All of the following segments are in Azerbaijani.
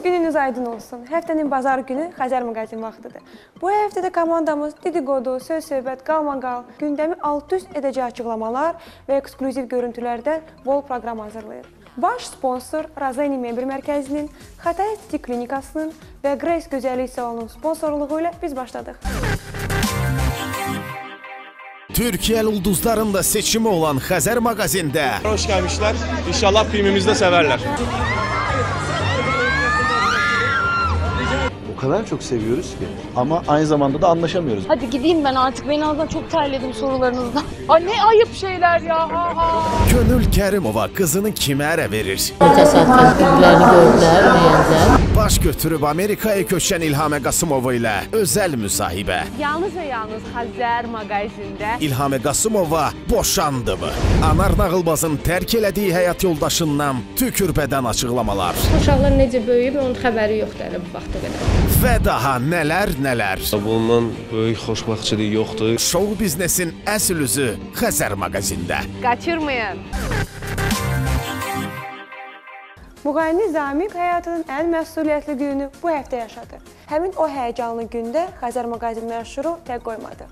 Gününüz aydın olsun. Həftənin bazar günü Xəzər mağazin vaxtıdır. Bu həftədə komandamız dedikodu, söz-söhbət, qalmaqal, gündəmi alt-üst edəcək açıqlamalar və eksklüziv görüntülərdən bol proqram hazırlayır. Baş sponsor Razeni Membir Mərkəzinin, Xatay Estetik Klinikasının və Grace Gözəllik Salonunun sponsorluğu ilə biz başladıq. Türkiye ulduzlarında seçimi olan Xəzər mağazində. Hoş gelmişler. İnşallah filmimizi de severler. O kadar çok seviyoruz ki ama aynı zamanda da anlaşamıyoruz. Hadi gideyim ben artık. Ben ağzından çok terledim sorularınızdan. Ay ne ayıp şeyler ya. Gönül Kərimova kızını kimə ərə verir? Təsadüf bir-birlərini gördülər, bəyəndilər. Baş götürüb Amerikaya köçən İlhamə Qasımova ilə özəl müsahibə. Yalnız və yalnız Xəzər mağazində. İlhamə Qasımova boşandı mı? Anar Nağılbazın tərk elədiyi həyat yoldaşından tükürbədən açıqlamalar. Uşaqlar necə böyüyüb, onun xəbəri yoxdur hələ bu vaxta qədər. Və daha nələr. Bundan böyük xoşbəxtçilik yoxdur. Show biznesin əsl üzü Xəzər mağazində. Qaçırmayın. Müğənni Zamiq həyatının ən məsuliyyətli gününü bu həftə yaşadı. Həmin o həyəcanlı gündə Xəzər mağazin məşhuru tək qoymadı.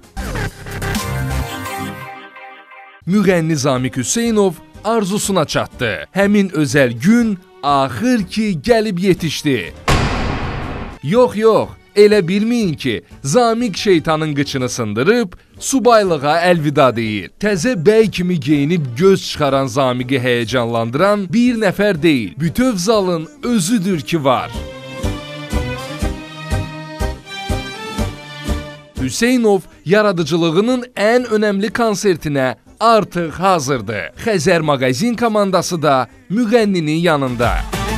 Müğənni Zamiq Hüseynov arzusuna çatdı. Həmin özəl gün axır ki gəlib yetişdi. Yox, elə bilməyin ki, Zamiq şeytanın qıçını sındırıb, subaylığa əlvida deyir. Təzə bəy kimi geyinib göz çıxaran Zamiqi həyəcanlandıran bir nəfər deyil, bütöv zalın özüdür ki var. Hüseynov yaradıcılığının ən önəmli konsertinə artıq hazırdır. Xəzər mağazin komandası da müğənninin yanında.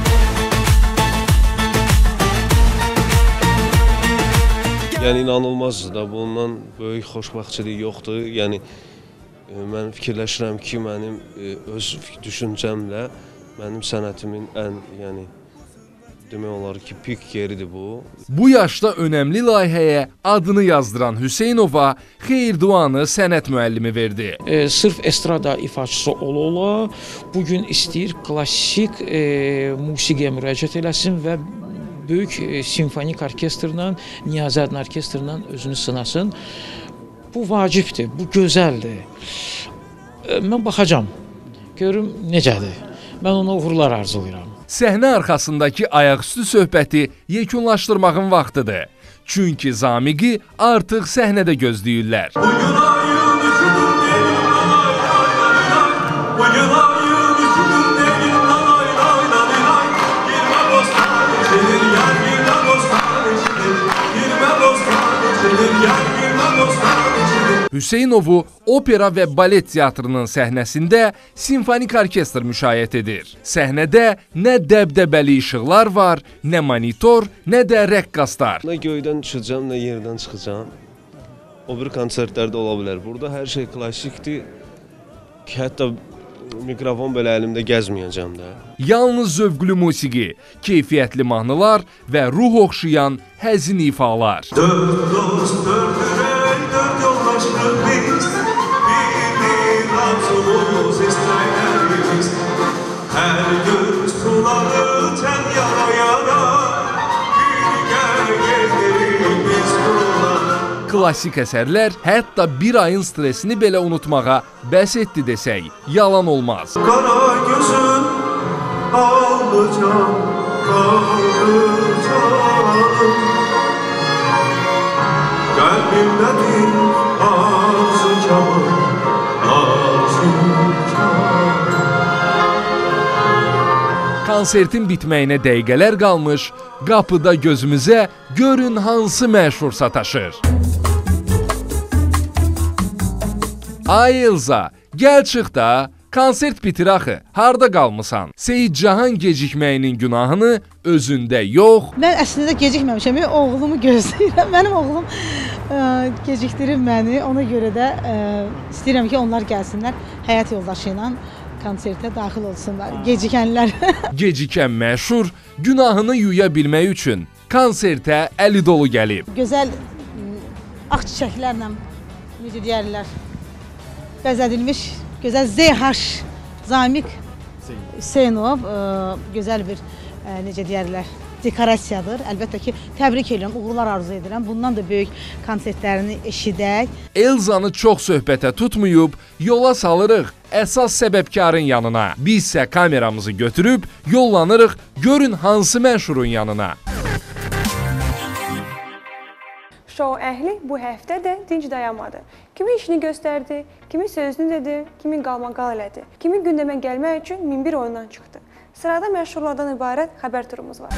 Yəni inanılmazdır da, bundan böyük xoşbəxtçilik yoxdur. Yəni mən fikirləşirəm ki, mənim öz düşüncəmlə mənim sənətimin ən, demək olar ki, pik yeridir bu. Bu yaşda önəmli layihəyə adını yazdıran Hüseynova xeyir-duanı sənət müəllimi verdi. Sırf estrada ifaçısı ola-ola bugün istəyir klassik musiqiyə müraciət eləsin və böyük simfonik orkestrla, Niyazəddin orkestrla özünü sınasın. Bu vacibdir, bu gözəldir. Mən baxacam, görüm necədir. Mən ona uğurlar arzulayıram. Səhnə arxasındakı ayaqüstü söhbəti yekunlaşdırmağın vaxtıdır. Çünki Zamiqi artıq səhnədə gözləyirlər. Hüseynovu opera və balet teatrının səhnəsində simfonik orkestr müşayiət edir. Səhnədə nə dəbdəbəli işıqlar var, nə monitor, nə də rəqqaslar. Nə göydən düşəcəm, nə yerdən çıxacam. O bir konsertlərdə ola bilər. Burada hər şey klassikdir ki, hətta mikrofon belə əlimdə gəzməyəcəm də. Yalnız zövqlü musiqi, keyfiyyətli mahnılar və ruh oxşayan həzin ifalar. Dörd dost, dörd ürək, dörd yoldaşlıq biz, bir arzumuz istəyərimiz. Hər gün suları tən yara, bir gəl biz buralara. Klassik əsərlər hətta bir ayın stresini belə unutmağa bəs etdi desək, yalan olmaz. Qara gözün aldı can, qaldı canım. Qəlbimdədir arzu kamı, arzu kamı. Konsertin bitməyinə dəqiqələr qalmış, qapıda gözümüzə görün hansı məşhur sataşır. Ay Elza, gəl çıx da, konsert bitir axı, harda qalmısan? Seyid Cahan gecikməyinin günahını özündə yox. Mən əslində gecikməmişəm, oğlumu gözləyirəm. Mənim oğlum gecikdirib məni, ona görə də istəyirəm ki, onlar gəlsinlər, həyat yoldaşı ilə konsertə daxil olsunlar, gecikənlər. Gecikən məşhur günahını yuya bilmək üçün konsertə əli dolu gəlib. Gözəl ağ çiçəklərlə, necə deyərlər, bəzədilmiş, gözəl ZH Zamiq Hüseynov, gözəl bir, necə deyərlər, dekorasiyadır. Əlbəttə ki, təbrik edirəm, uğurlar arzu edirəm. Bundan da böyük konsertlərini eşidək. Elzanı çox söhbətə tutmayıb, yola salırıq əsas səbəbkarın yanına. Biz isə kameramızı götürüb yollanırıq görün hansı məşhurun yanına. Şou əhli bu həftə də dinc dayanmadı. Kimi işini göstərdi, kimi sözünü dedi, kimi qalmaqal elədi. Kimi gündəmə gəlmək üçün 1001 oyundan çıxdı. Sırada məşhurlardan ibarət xəbər turumuz var.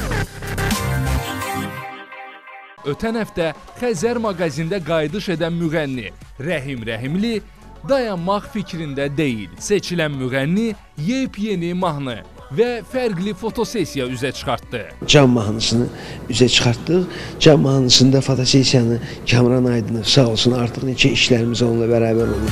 Ötən həftə Xəzər maqazində qayıdış edən müğənni Rəhim Rəhimli dayanmaq fikrində deyil. Seçilən müğənni yepyeni mahnı və fərqli fotosesiya üzə çıxartdı. Cam mahnısını üzə çıxartdıq. Cam mahnısında fotosesiyanı Kamran Aydınov sağ olsun artıq neçə işlərimiz onunla bərabər olur.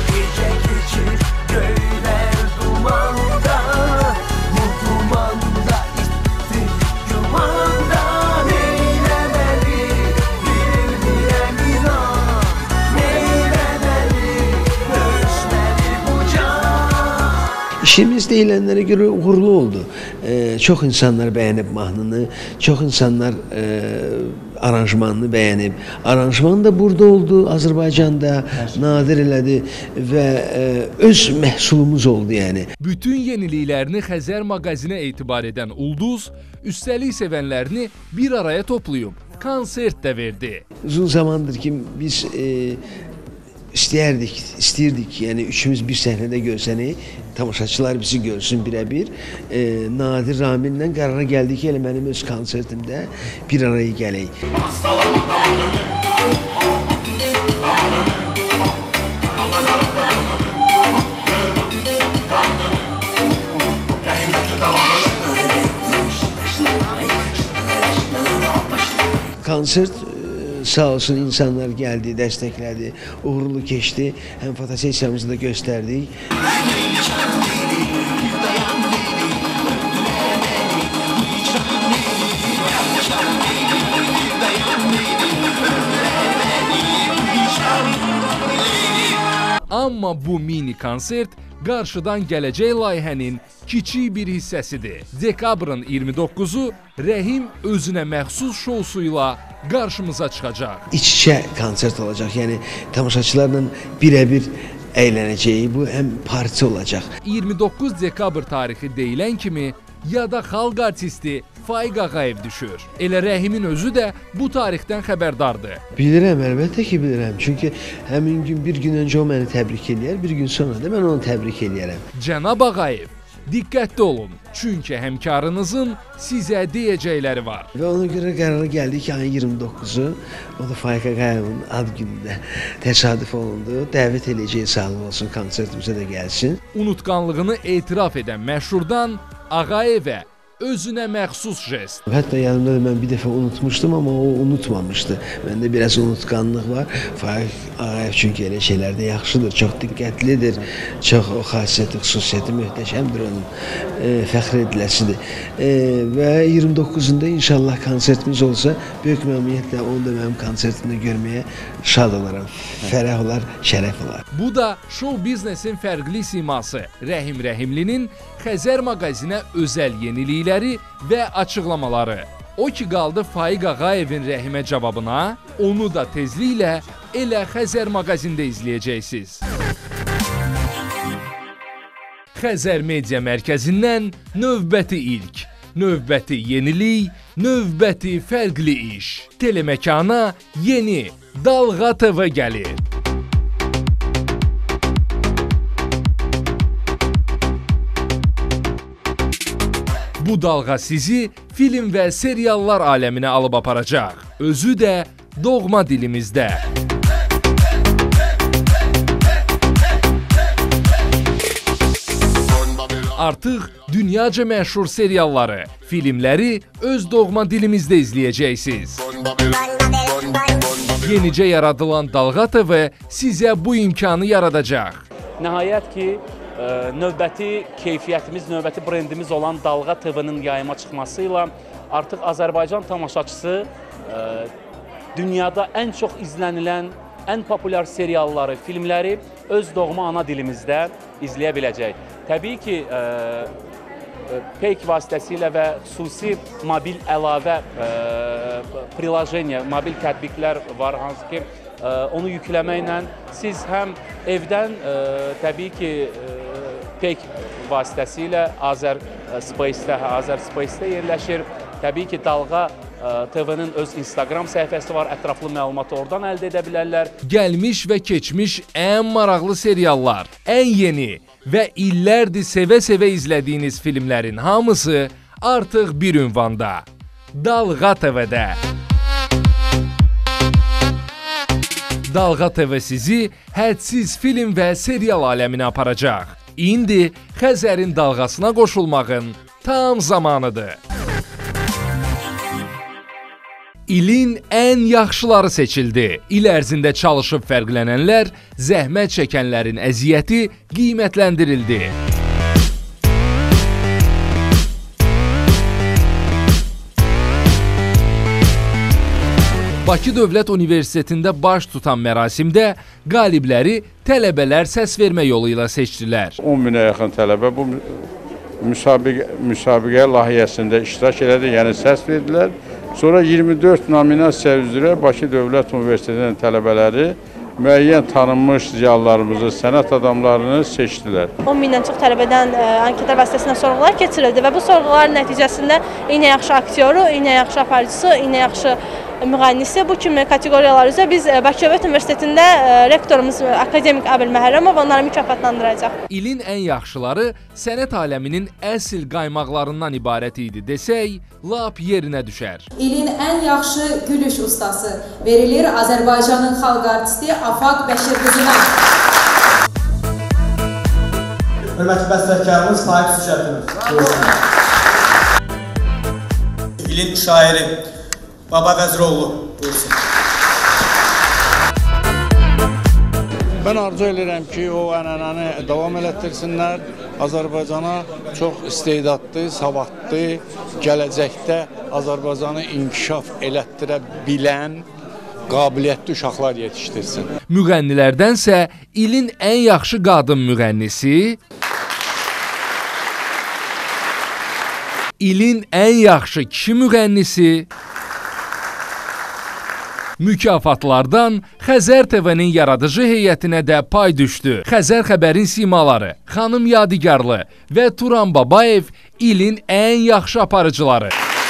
İşimiz deyilənlərə görə uğurlu oldu. Çox insanlar bəyənib mahnını, çox insanlar aranjmanını bəyənib. Aranjman da burada oldu, Azərbaycanda nadir elədi və öz məhsulumuz oldu yəni. Bütün yeniliklərini Xəzər maqazinə etibar edən Ulduz, üstəlik sevənlərini bir araya toplayıb konsert də verdi. Uzun zamandır ki biz istəyirdik, yəni üçümüz bir səhnədə görsənik, tamaşaçılar bizi görsün birə-bir. Nadir Ramillə qərara gəldik ki, elə mənim öz konsertimdə bir araya gələk. Konsert sağ olsun insanlar gəldi, dəstəklədi, uğurlu keçdi. Həm fotosesiyamızı da göstərdik. Amma bu mini konsert qarşıdan gələcək layihənin kiçik bir hissəsidir. Dekabrın 29-u Rəhim özünə məxsus şousuyla qarşımıza çıxacaq. İç-içə konsert olacaq, yəni tamaşaçılarla birə-bir əylənəcəyi bu həm parti olacaq. 29 dekabr tarixi deyilən kimi yada xalq artisti Faiq Ağayev düşür. Elə Rəhimin özü də bu tarixdən xəbərdardır. Bilirəm, əlbəttə ki bilirəm. Çünki həmin gün bir gün öncə o məni təbrik eləyər, bir gün sonra da mən onu təbrik eləyərəm. Cənab Ağayev, diqqətli olun. Çünki həmkarınızın sizə deyəcəkləri var. Və ona görə qərara gəldik ki, ayın 29-u, o da Faiq Ağayevin ad günündə təsadüf olundu. Dəvət eləyəcəyi sağlıq olsun, konsertimizə də gəlsin. Unutqanlığını etiraf edən məşhurdan Ağayevə özünə məxsus jest. Hətta yanımda da mən bir dəfə unutmuşdum, amma o unutmamışdı. Məndə biraz unutqanlıq var. Faiq Ağayev çünki elə şeylərdə yaxşıdır, çox diqqətlidir, çox o xasiyyəti, xüsusiyyəti möhtəşəmdir onun, fəxr ediləsidir. Və 29-unda inşallah konsertimiz olsa, böyük məmnuniyyətlə onu da mənim konsertimdə görməyə şad olaram. Fərəh olar, şərəf olar. Bu da show biznesin fərqli siması. Rəhim Rəhimlinin Xəzər maqazinə özəl yenilikləri və açıqlamaları. O ki qaldı Faiq Ağayevin Rəhimə cavabına, onu da tezliklə elə Xəzər maqazində izləyəcəksiniz. Xəzər Media Mərkəzindən növbəti ilk, növbəti yenilik, növbəti fərqli iş. Teleməkana yeni Dalğa TV gəlir. Bu dalğa sizi film və seriallar aləminə alıb aparacaq. Özü də doğma dilimizdə. Artıq dünyaca məşhur serialları, filmləri öz doğma dilimizdə izləyəcəksiniz. Yenicə yaradılan Dalğa TV sizə bu imkanı yaradacaq. Nəhayət ki, növbəti keyfiyyətimiz, növbəti brendimiz olan Dalğa TV-nin yayıma çıxmasıyla artıq Azərbaycan tamaşaçısı dünyada ən çox izlənilən, ən populyar serialları, filmləri öz doğma ana dilimizdə izləyə biləcək. Təbii ki, Peyk vasitəsilə və xüsusi mobil əlavə prilajeniya, mobil tətbiqlər var, hansı ki, onu yükləməklə siz həm evdən təbii ki, Peyk vasitəsilə Azərspace'də yerləşir. Təbii ki, Dalğa TV-nin öz Instagram səhifəsi var, ətraflı məlumatı oradan əldə edə bilərlər. Gəlmiş və keçmiş ən maraqlı seriallar, ən yeni və illərdir sevə-sevə izlədiyiniz filmlərin hamısı artıq bir ünvanda. Dalğa TV-də. Dalğa TV sizi hədsiz film və serial aləminə aparacaq. İndi Xəzərin dalğasına qoşulmağın tam zamanıdır. İlin ən yaxşıları seçildi. İl ərzində çalışıb fərqlənənlər, zəhmət çəkənlərin əziyyəti qiymətləndirildi. Bakı Dövlət Universitetində baş tutan mərasimdə qalibləri tələbələr səs vermə yolu ilə seçdilər. 10 minə yaxın tələbə bu müsabiqə layihəsində iştirak elədi, yəni səs verdilər. Sonra 24 nominasiya üzrə Bakı Dövlət Universitetinin tələbələri müəyyən tanınmış ziyalılarımızı, sənət adamlarını seçdilər. 10 mindən çox tələbədən anketlər vasitəsilə sorğular keçirildi və bu sorğuların nəticəsində eyni yaxşı aktyoru, eyni yaxşı aparıcısı, eyni yaxşı müğənnisi, bu kimi kateqoriyalar üzrə biz Bakı Dövlət Universitetində rektorumuz akademik Abil Məhərrəmov onları mükafatlandıracaq. İlin ən yaxşıları sənət aləminin əsl qaymaqlarından ibarət idi desək, lap yerinə düşər. İlin ən yaxşı gülüş ustası verilir Azərbaycanın xalq artisti Afaq Bəşirqızına. Hörmətli bəstəkarımız Faik Süçətimiz. İlin şairi Baba Vəziroğlu buyursun. Mən arzu edirəm ki, o ənənəni davam elətdirsinlər. Azərbaycana çox istedadlı, savadlı, gələcəkdə Azərbaycanı inkişaf elətdirə bilən, qabiliyyətli uşaqlar yetişdirsin. Müğənnilərdənsə ilin ən yaxşı qadın müğənnisi, ilin ən yaxşı kişi müğənnisi, mükafatlardan Xəzər TV-nin yaradıcı heyətinə də pay düşdü. Xəzər xəbərin simaları, Xanım Yadigarlı və Turan Babayev ilin ən yaxşı aparıcıları.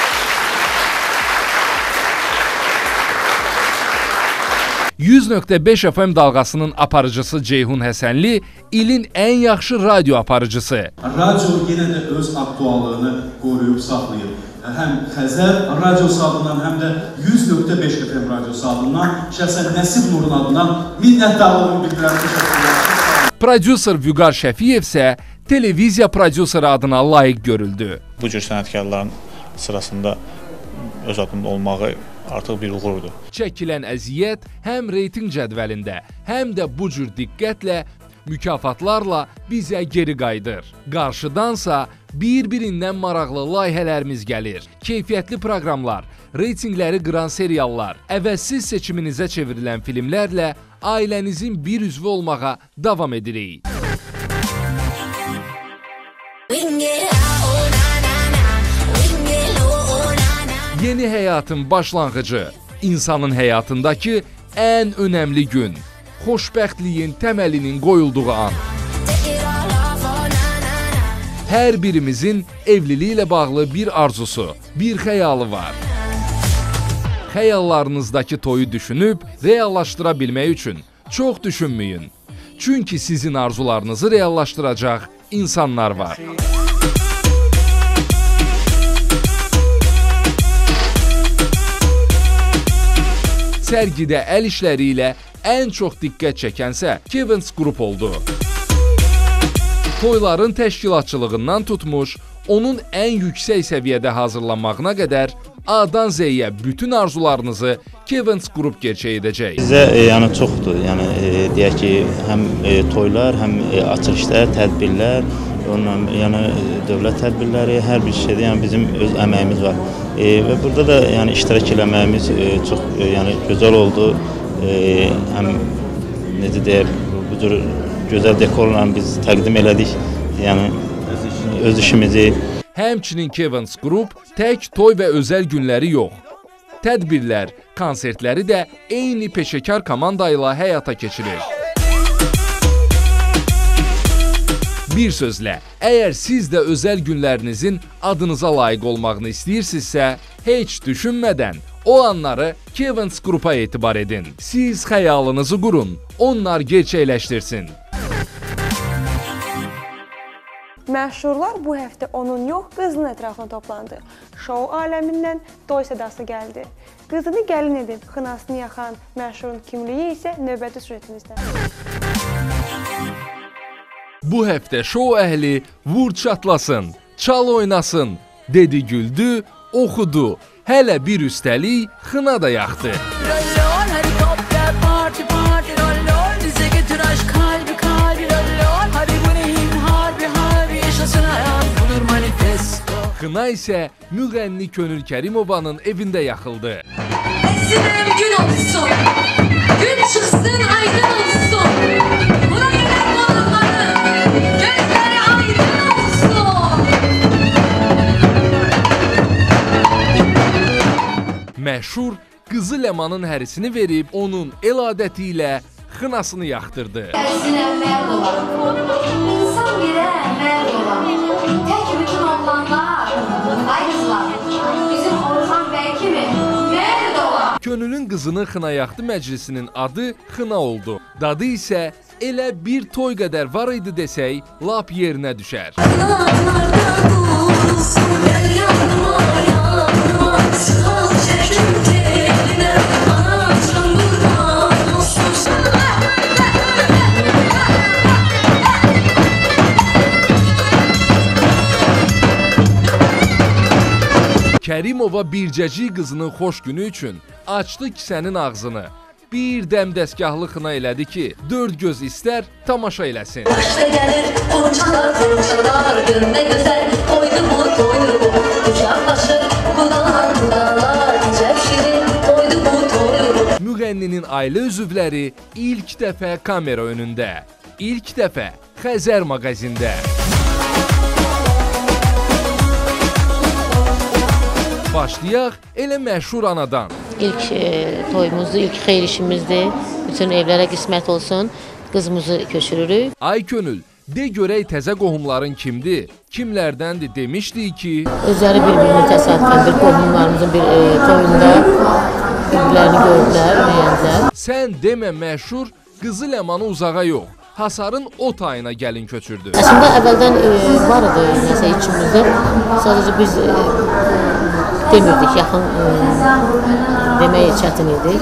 %100.5 FM dalğasının aparıcısı Ceyhun Həsənli ilin ən yaxşı radyo aparıcısı. Radyo yenə də öz aktuallığını qoruyub saxlayır. Həm Xəzər radiosu adından, həm də 100.5 FM radiosu adından, şəxsən Nəsib Nurun adından minnətdarlığımı bildirəm. Təşəkkürlər. Prodüser Vüqar Şəfiyev isə televiziya prodüseri adına layiq görüldü. Bu cür sənətkarların sırasında öz adımda olmağı artıq bir uğurdur. Çəkilən əziyyət həm reyting cədvəlində, həm də bu cür diqqətlə mükafatlarla bizə geri qayıdır. Qarşıdansa bir-birindən maraqlı layihələrimiz gəlir. Keyfiyyətli proqramlar, reytingləri qıran seriallar, əvəzsiz seçiminizə çevrilən filmlərlə ailənizin bir üzvü olmağa davam edirik. Yeni həyatın başlanğıcı, insanın həyatındakı ən önəmli gün, xoşbəxtliyin təməlinin qoyulduğu an. Hər birimizin evliliyi ilə bağlı bir arzusu, bir xəyalı var. Xəyallarınızdakı toyu düşünüb reallaşdıra bilmək üçün çox düşünməyin. Çünki sizin arzularınızı reallaşdıracaq insanlar var. Sərgidə əl işləri ilə ən çox diqqət çəkənsə Kevins Group oldu. Toyların təşkilatçılığından tutmuş, onun ən yüksək səviyyədə hazırlanmağına qədər A-dan Z-yə bütün arzularınızı Kevins Group gerçək edəcək. Bizə yəni çoxdur. Yəni deyək ki, həm toylar, həm açılışlar, tədbirlər, onunla yəni dövlət tədbirləri, hər bir şeydə yəni bizim öz əməyimiz var. Və burada da yəni iştirak eləməyimiz çox yəni gözəl oldu. Həm necə deyək, bu cür gözəl dekorla biz təqdim elədik. Yəni öz işimizi. Həmçinin Kevins Group tək toy və özəl günləri yox. Tədbirlər, konsertləri də eyni peşəkar komanda ilə həyata keçirir. Bir sözlə, əgər siz də özəl günlərinizin adınıza layiq olmağını istəyirsinizsə, heç düşünmədən o anları Kevins Group'a etibar edin. Siz xəyalınızı qurun, onlar gerçəkləşdirsin. Məşhurlar bu həftə onun yox, qızının ətrafına toplandı. Şou aləmindən toy sədası gəldi. Qızını gəlin edib, xınasını yaxan məşhurun kimliyi isə növbəti süjetimizdə. Bu həftə şou əhli vur çatlasın, çal oynasın, dedi güldü, oxudu. Hələ bir üstəlik xına da yaxdı. Xına isə müğənni Könül Kərimovanın evində yaxıldı. Əsinem gün olsun, gün çıxsın aydın olsun. Buna gələn qonaqların gözləri aydın olsun. Məşhur qızı Ləmanın hərisini verib onun el adəti ilə xınasını yaxdırdı. Əsinem mərd olan, insan birə mərd olan, tək bütün oğlanlar, ay qızlar, bizim Orxan bəy kimi mərd olan. Könülün qızının xına yaxdı məclisinin adı xına oldu. Dadı isə elə bir toy qədər var idi desək, lap yerinə düşər. Kərimova bircəcik qızının xoş günü üçün açdı kisənin ağzını. Bir dəm dəstgahlı xına elədi ki, dörd göz istər, tamaşa eləsin. Başda gəlir qonçalar, gün nə gözəl, toydu bu, toydu bu. Qucaqlaşır, qudalar, cəb şirin, toydu bu, toydu bu. Müğənninin ailə üzvləri ilk dəfə kamera önündə, ilk dəfə Xəzər mağazində. Başlayaq elə məşhur anadan. İlk toyumuzdur, ilk xeyir işimizdir. Bütün evlərə qismət olsun. Qızımızı köçürürük. Ay Könül, de görək təzə qohumların kimdir? Kimlərdəndir demişdik ki... Özləri bir-birini təsadüfən bir qohumlarımızın bir toyunda bir-birlərini gördülər, bəyəndilər. Sən demə məşhur qızı Ləmanı uzağa yox, Hasarın o tayına gəlin köçürdü. Əslində əvvəldən var idi nəsə içimizdə. Sadəcə biz demirdik, yaxın demək çətin idi.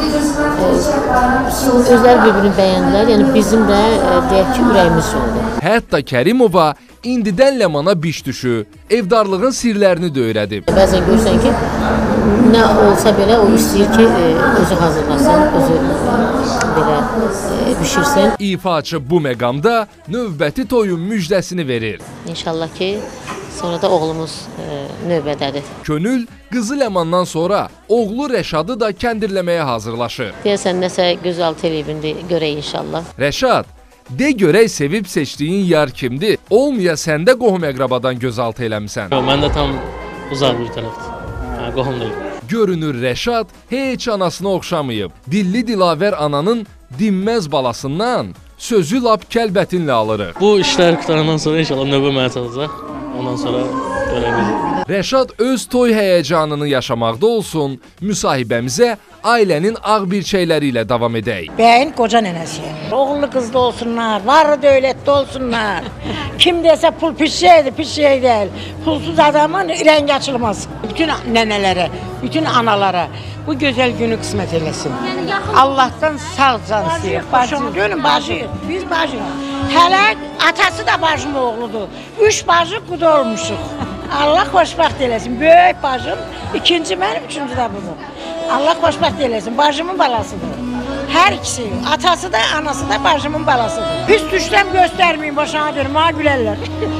Özləri bir-birini bəyəndilər, yəni bizim də deyək ki, ürəyimiz oldu. Hətta Kərimova indidən Ləmana biş düşü, evdarlığın sirlərini də öyrədib. Bəzən görürsən ki, nə olsa belə o istəyir ki, özü hazırlasın, özü belə bişirsin. İfaçı bu məqamda növbəti toyun müjdəsini verir. İnşallah ki, sonra da oğlumuz növbədədir. Könül qızı Ləmandan sonra oğlu Rəşadı da kəndirləməyə hazırlaşır. Deyəsən nəsə gözəl televizində görək inşallah. Rəşad, de görək sevib seçdiyin yar kimdir? Olmaya səndə qohum əqrabadan gözaltı eləmisən. Mən də tam uzaq bir tərəfdir. Qohum deyil. Görünür Rəşad heç anasına oxşamayıb. Dilli Dilavər ananın dinməz balasından sözü lap kəlbətinlə alırıq. Bu işlər qutarandan sonra inşallah növbə mənə çatacaq. Ondan sonra görərik. Rəşad öz toy həyəcanını yaşamaqda olsun, müsahibəmizə ailənin ağ birçəkləri ilə davam edək. Bəyin qoca nənəsiyəm. Oğullu qızlı olsunlar, varlı dövlətli olsunlar. Kim desə pul pis şeydir, pis şey deyil. Pulsuz adamın rəngi açılmaz. Bütün nənələrə, bütün analara bu gözəl günü qismət eləsin. Allahdan sağ can istəyir. Başım dönün bacı, biz bacı. Hələ atası da bacım oğludur. 3 bacı quda olmuşuq. Allah xoşbəxt eləsin. Böyük bacım, ikinci mənim, üçüncü də budur. Allah xoşbəxt eləsin. Bacımın balasıdır. Hər ikisi, atası da, anası da bacımın balasıdır. Pis düşdən göstərməyin, başına görüm, ha gülərlər.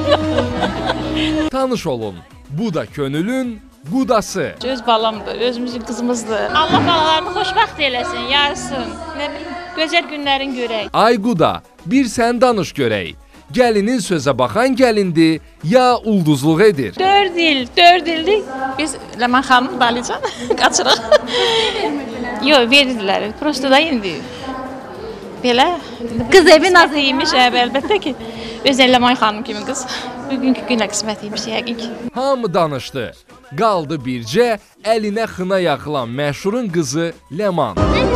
Tanış olun, bu da Könülün qudası. Öz balamdır, özümüzün qızımızdır. Allah balalarını xoşbəxt eləsin, yarısın. Gözəl günlərin görək. Ay quda, bir sən danış görək. Gəlinin sözə baxan gəlindir, ya ulduzluq edir? 4 ildir biz Ləman xanım Dalican qaçırıq. Yox, verdilər. Prosto da indi. Belə qız evi naz imiş, əlbəttə ki. Özəl Ləman xanım kimi qız. Bugünkü günə qismət imiş yəqin ki. Hamı danışdı. Qaldı bircə əlinə xına yaxılan məşhurun qızı Ləman.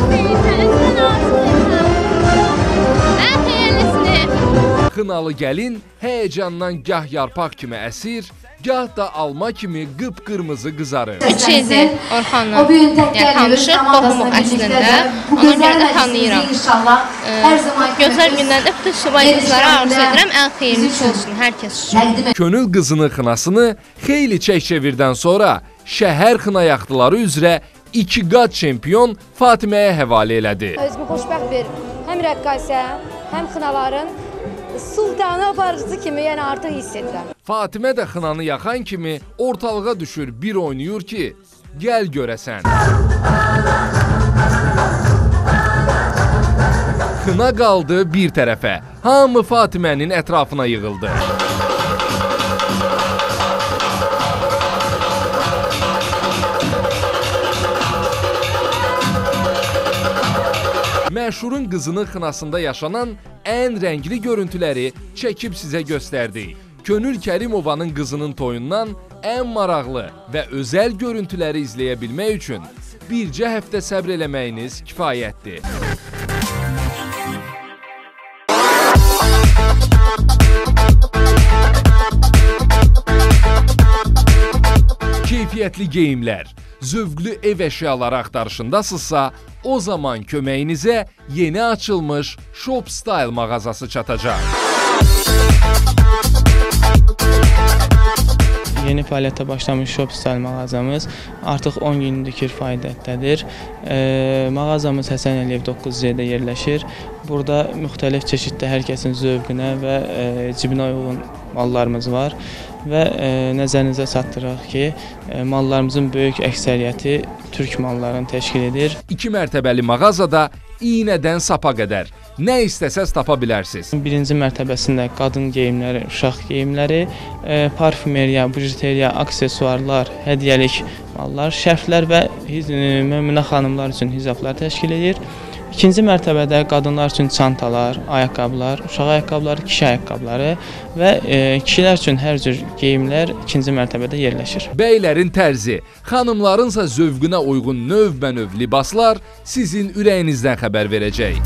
Xınalı gəlin həyəcandan gah yarpaq kimi əsir, gah da alma kimi qıpqırmızı qızarır. 3 ildir Orxanla tanışıq, qohumuq əslində. Ona görə də tanıyıram. Gözəl gündən öpdü, subay qızlara arzu edirəm, ən xeyirlisi olsun hər kəs üçün. Könül qızının xınasını xeyli çək-çevirdən sonra şəhər xınayaxtıları üzrə 2 qat çempion Fatiməyə həvalə elədi. Özümü xoşbəxt bir həm rəqqasə, həm xınaların sultanı aparıcısı kimi yəni artıq hiss edirəm. Fatimə də xınanı yaxan kimi ortalığa düşür, bir oynayır ki, gəl görəsən. Xına qaldı bir tərəfə, hamı Fatimənin ətrafına yığıldı. Məşhurun qızının xınasında yaşanan ən rəngli görüntüləri çəkib sizə göstərdik. Könül Kərimovanın qızının toyundan ən maraqlı və özəl görüntüləri izləyə bilmək üçün bircə həftə səbr eləməyiniz kifayətdir. Keyfiyyətli geyimlər, zövqlü ev əşyaları axtarışındasınızsa, o zaman köməyinizə yeni açılmış Shop Style mağazası çatacaq. Yeni fəaliyyətə başlamış Shop Style mağazamız artıq 10 gündür ki, fəaliyyətdədir. Mağazamız Həsən Əliyev 9C-də yerləşir. Burada müxtəlif çeşiddə hər kəsin zövqünə və cibinə uyğun mallarımız var. Və nəzərinizə çatdıraq ki, mallarımızın böyük əksəriyyəti türk mallarını təşkil edir. 2 mərtəbəli mağazada iynədən sapa qədər nə istəsəz tapa bilərsiniz. Birinci mərtəbəsində qadın geyimləri, uşaq geyimləri, parfümeriya, bujuteriya, aksesuarlar, hədiyyəlik mallar, şərflər və möminə xanımlar üçün hicablar təşkil edir. İkinci mərtəbədə qadınlar üçün çantalar, ayaqqabılar, uşaq ayaqqabıları, kişi ayaqqabıları və kişilər üçün hər cür geyimlər ikinci mərtəbədə yerləşir. Bəylərin tərzi, xanımlarınsa zövqünə uyğun növbənöv libaslar sizin ürəyinizdən xəbər verəcək.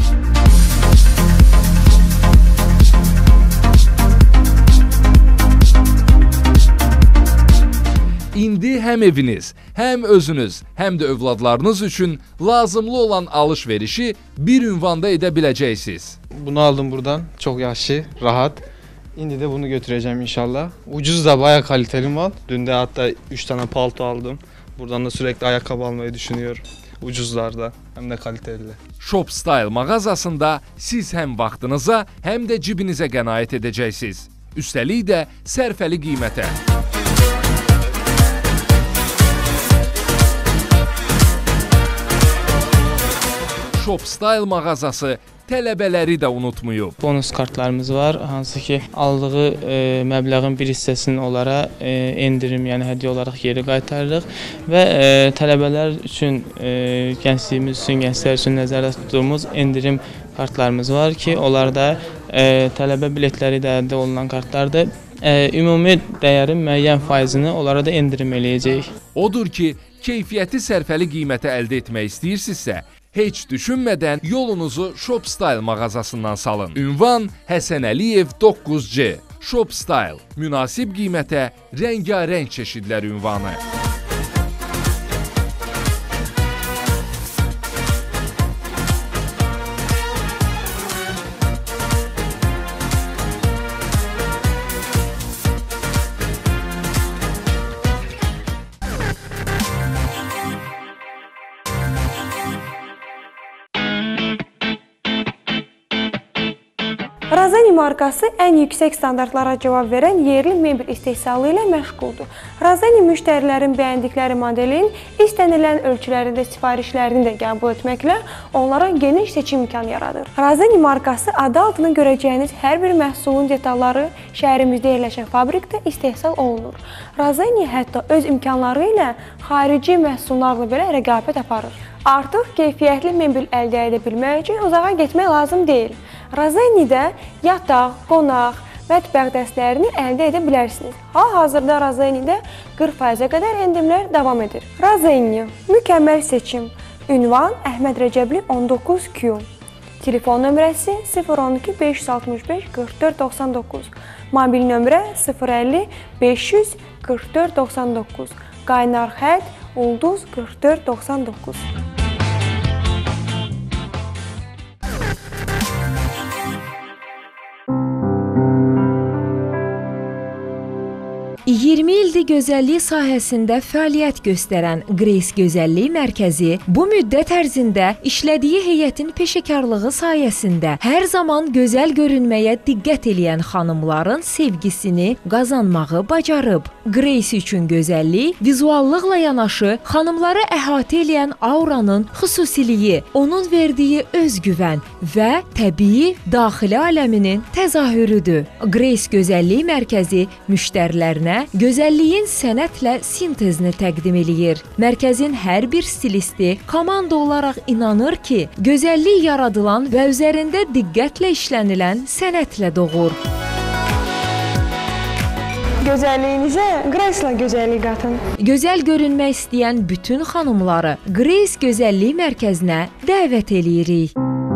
İndi həm eviniz, həm özünüz, həm də övladlarınız üçün lazımlı olan alış-verişi bir ünvanda edə biləcəksiniz. Bunu aldım buradan, çok yaxşı, rahat. İndi de bunu götüreceğim inşallah. Ucuz da bayağı kaliteli mal. Dün de hatta 3 tane palto aldım. Buradan da sürekli ayakkabı almayı düşünüyorum. Ucuzlarda, hem de kaliteli. Shop Style mağazasında siz həm vaxtınıza, həm də cibinizə qənaət edəcəksiniz. Üstəlik də sərfəli qiymətə. Shop Style mağazası tələbələri də unutmuyub. Bonus kartlarımız var, hansı ki aldığı məbləğin bir hissəsini onlara endirim, yəni hədiyyə olaraq geri qaytarırıq və tələbələr üçün, gəncliyimiz üçün, gənclər üçün nəzərdə tutduğumuz endirim kartlarımız var ki, onlarda tələbə biletləri də əldə olunan kartlardır. Ümumi dəyərin müəyyən faizini onlara da endirim eləyəcəyik. Odur ki, keyfiyyəti sərfəli qiymətə əldə etmək istəyirsinizsə, heç düşünmədən yolunuzu Shop Style mağazasından salın. Ünvan Həsən Əliyev 9C. Shop Style, münasib qiymətə rəngarəng çeşidlər ünvanı. Razeni markası ən yüksək standartlara cavab verən yerli mebel istehsalı ilə məşğuldur. Razeni müştərilərin bəyəndikləri modelin istənilən ölçülərində sifarişlərini də qəbul etməklə onlara geniş seçim imkanı yaradır. Razeni markası adı altında görəcəyiniz hər bir məhsulun detalları şəhərimizdə yerləşən fabrikdə istehsal olunur. Razeni hətta öz imkanları ilə xarici məhsullarla belə rəqabət aparır. Artıq keyfiyyətli mebel əldə edə bilmək üçün uzağa getmək lazım deyil. Razenidə yataq, qonaq, mətbəx dəstlərini əldə edə bilərsiniz. Hal-hazırda Razenidə 40%-ə qədər endimlər davam edir. Razeni, mükəmməl seçim. Ünvan Əhməd Rəcəbli 19Q. Telefon nömrəsi 012 565 44 99. Mobil nömrə 050 500 44 99. Qaynar xətt Ulduz 44 99. 20 ildir gözəllik sahəsində fəaliyyət göstərən Grace Gözəllik Mərkəzi bu müddət ərzində işlədiyi heyətin peşəkarlığı sayəsində hər zaman gözəl görünməyə diqqət edən xanımların sevgisini qazanmağı bacarıb. Grace üçün gözəllik vizuallıqla yanaşı xanımları əhatə edən auranın xüsusiliyi, onun verdiyi özgüvən və təbii daxili aləminin təzahürüdür. Grace Gözəllik Mərkəzi müştərilərinə gözəlliyin sənətlə sintezini təqdim eləyir. Mərkəzin hər bir stilisti komanda olaraq inanır ki, gözəllik yaradılan və üzərində diqqətlə işlənilən sənətlə doğur. Gözəlliyinizə Grace-la gözəllik qatın. Gözəl görünmək istəyən bütün xanımları Grace Gözəllik Mərkəzinə dəvət eləyirik.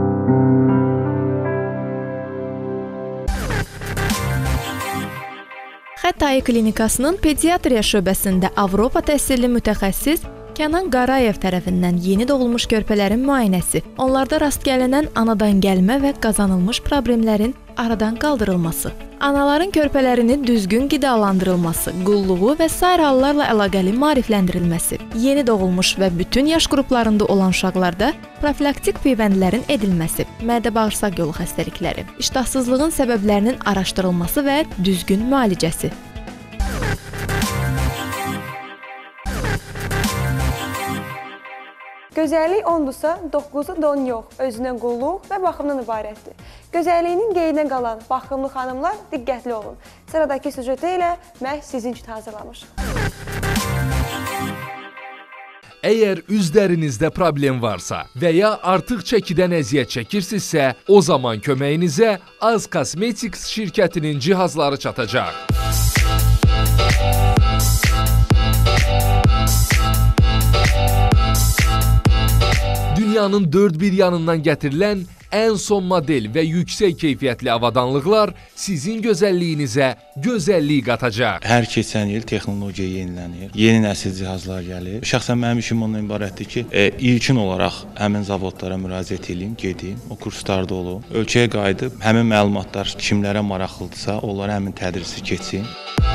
Xətai Klinikasının pediatriya şöbəsində Avropa təhsilli mütəxəssis Kənan Qarayev tərəfindən yeni doğulmuş körpələrin müayinəsi, onlarda rast gəlinən anadan gəlmə və qazanılmış problemlərin aradan qaldırılması, anaların körpələrini düzgün qidalandırılması, qulluğu və sair hallarla əlaqəli maarifləndirilməsi, yeni doğulmuş və bütün yaş qruplarında olan uşaqlarda profilaktik peyvəndlərin edilməsi, mədə-bağırsaq yolu xəstəlikləri, iştahsızlığın səbəblərinin araşdırılması və düzgün müalicəsi. Gözəllik ondursa, 9-u don yox, özünə qulluq və baxımdan ibarətdir. Gözəlliyinin qeydinə qalan baxımlı xanımlar diqqətli olun. Sıradakı süjetə ilə məhz sizin üçün hazırlamışıq. Əgər üzlərinizdə problem varsa və ya artıq çəkidən əziyyət çəkirsinizsə, o zaman köməyinizə Az Cosmetics şirkətinin cihazları çatacaq. Dünyanın dörd bir yanından gətirilən ən son model və yüksək keyfiyyətli avadanlıqlar sizin gözəlliyinizə gözəllik qatacaq. Hər keçən il texnologiya yenilənir, yeni nəsil cihazlar gəlir. Şəxsən mənim işim ondan ibarətdir ki, ilkin olaraq həmin zavodlara müraciət edeyim, gedim, o kurslarda olum. Ölkəyə qayıdıb həmin məlumatlar kimlərə maraqlıdırsa, onlara həmin tədrisi keçsin.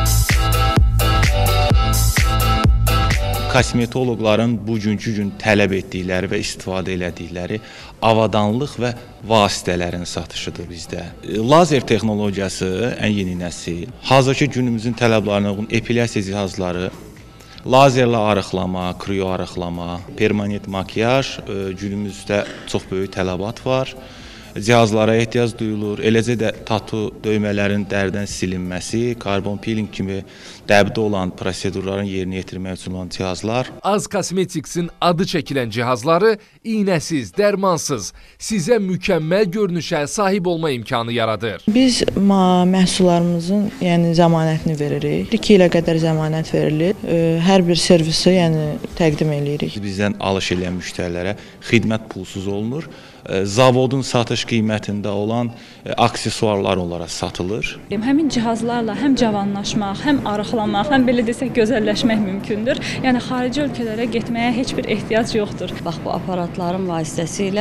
Kosmetoloqların bugünkü gün tələb etdikləri və istifadə elədikləri avadanlıq və vasitələrin satışıdır bizdə. Lazer texnologiyası ən yeni nəsil. Hazırki günümüzün tələblərinə uyğun epilyasiya cihazları, lazerlə arıqlama, kriyo arıqlama, permanent makyaj günümüzdə çox böyük tələbat var. Cihazlara ehtiyac duyulur. Eləcə də tatu döymələrin dərdən silinməsi, karbon peeling kimi dəbdə olan prosedurların yerinə yetirmək üçün olan cihazlar. Az Cosmetics'in adı çəkilən cihazları iynəsiz, dərmansız, sizə mükəmməl görünüşə sahib olma imkanı yaradır. Biz məhsullarımızın zəmanətini veririk. 2 ilə qədər zəmanət verilir. Hər bir servisi təqdim edirik. Bizdən alış edən müştərilərə xidmət pulsuz olunur. Zavodun satış qiymətində olan aksesuarlar onlara satılır. Həmin cihazlarla həm cavanlaşmaq, həm arıqlamaq, həm belə desək gözəlləşmək mümkündür. Yəni xarici ölkələrə getməyə heç bir ehtiyac yoxdur. Bax bu aparatların vasitəsilə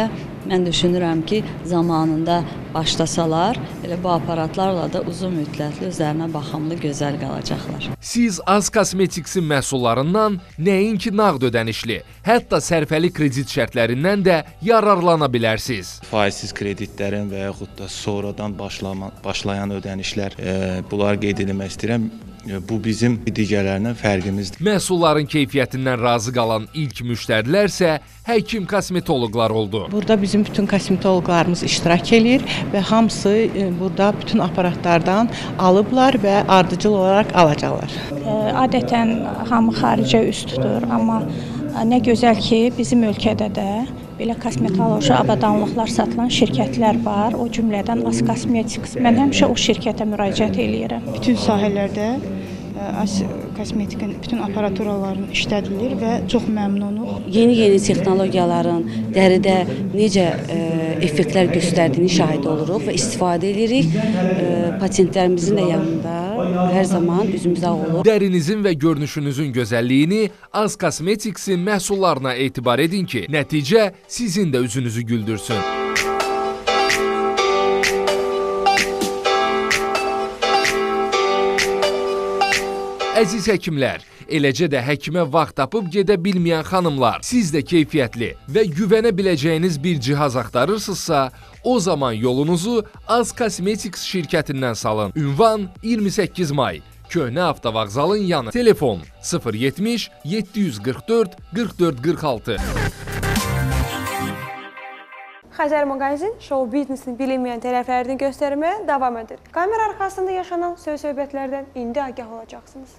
Mən düşünürəm ki, zamanında başlasalar, elə bu aparatlarla da uzun müddətli özlərinə baxımlı, gözəl qalacaqlar. Siz Az Kosmetiksin məhsullarından nəinki nağd ödənişli, hətta sərfəli kredit şərtlərindən də yararlana bilərsiniz. Faizsiz kreditlərin və yaxud da sonradan başlayan ödənişlər, bunlar qeyd edilmək istəyirəm. Bu bizim digərlərindən fərqimizdir. Məhsulların keyfiyyətindən razı qalan ilk müştərilər isə həkim kosmetoloqlar oldu. Burada bizim bütün kosmetoloqlarımız iştirak edir və hamısı burada bütün aparatlardan alıblar və ardıcıl olaraq alacaqlar. Adətən hamı xaricə üz tutur, amma nə gözəl ki, bizim ölkədə də belə kosmetoloji avadanlıqlar satılan şirkətlər var. O cümlədən Az Kosmetiks. Mən həmişə o şirkətə müraciət eləyirəm. Bütün sahələrdə Az Kosmetikin bütün aparaturalarını işlədilir və çox məmnunuq. Yeni texnologiyaların dəridə necə effektlər göstərdiyini şahid oluruq və istifadə edirik. Pasientlərimizin də yanında hər zaman üzümüz ağ olur. Dərinizin və görünüşünüzün gözəlliyini Az Kosmetiksin məhsullarına etibar edin ki, nəticə sizin də üzünüzü güldürsün. Əziz həkimlər, eləcə də həkimə vaxt tapıb gedə bilməyən xanımlar, siz də keyfiyyətli və güvənə biləcəyiniz bir cihaz axtarırsınızsa, o zaman yolunuzu Az Kosmetiks şirkətindən salın. Ünvan 28 may, Köhnə Avtovağzalın yanı. Telefon 070 744 44 46. Xəzər Maqazin şou biznesin bilinməyən tərəflərini göstərməyə davam edir. Kamera arxasında yaşanan söz-söhbətlərdən indi agah olacaqsınız.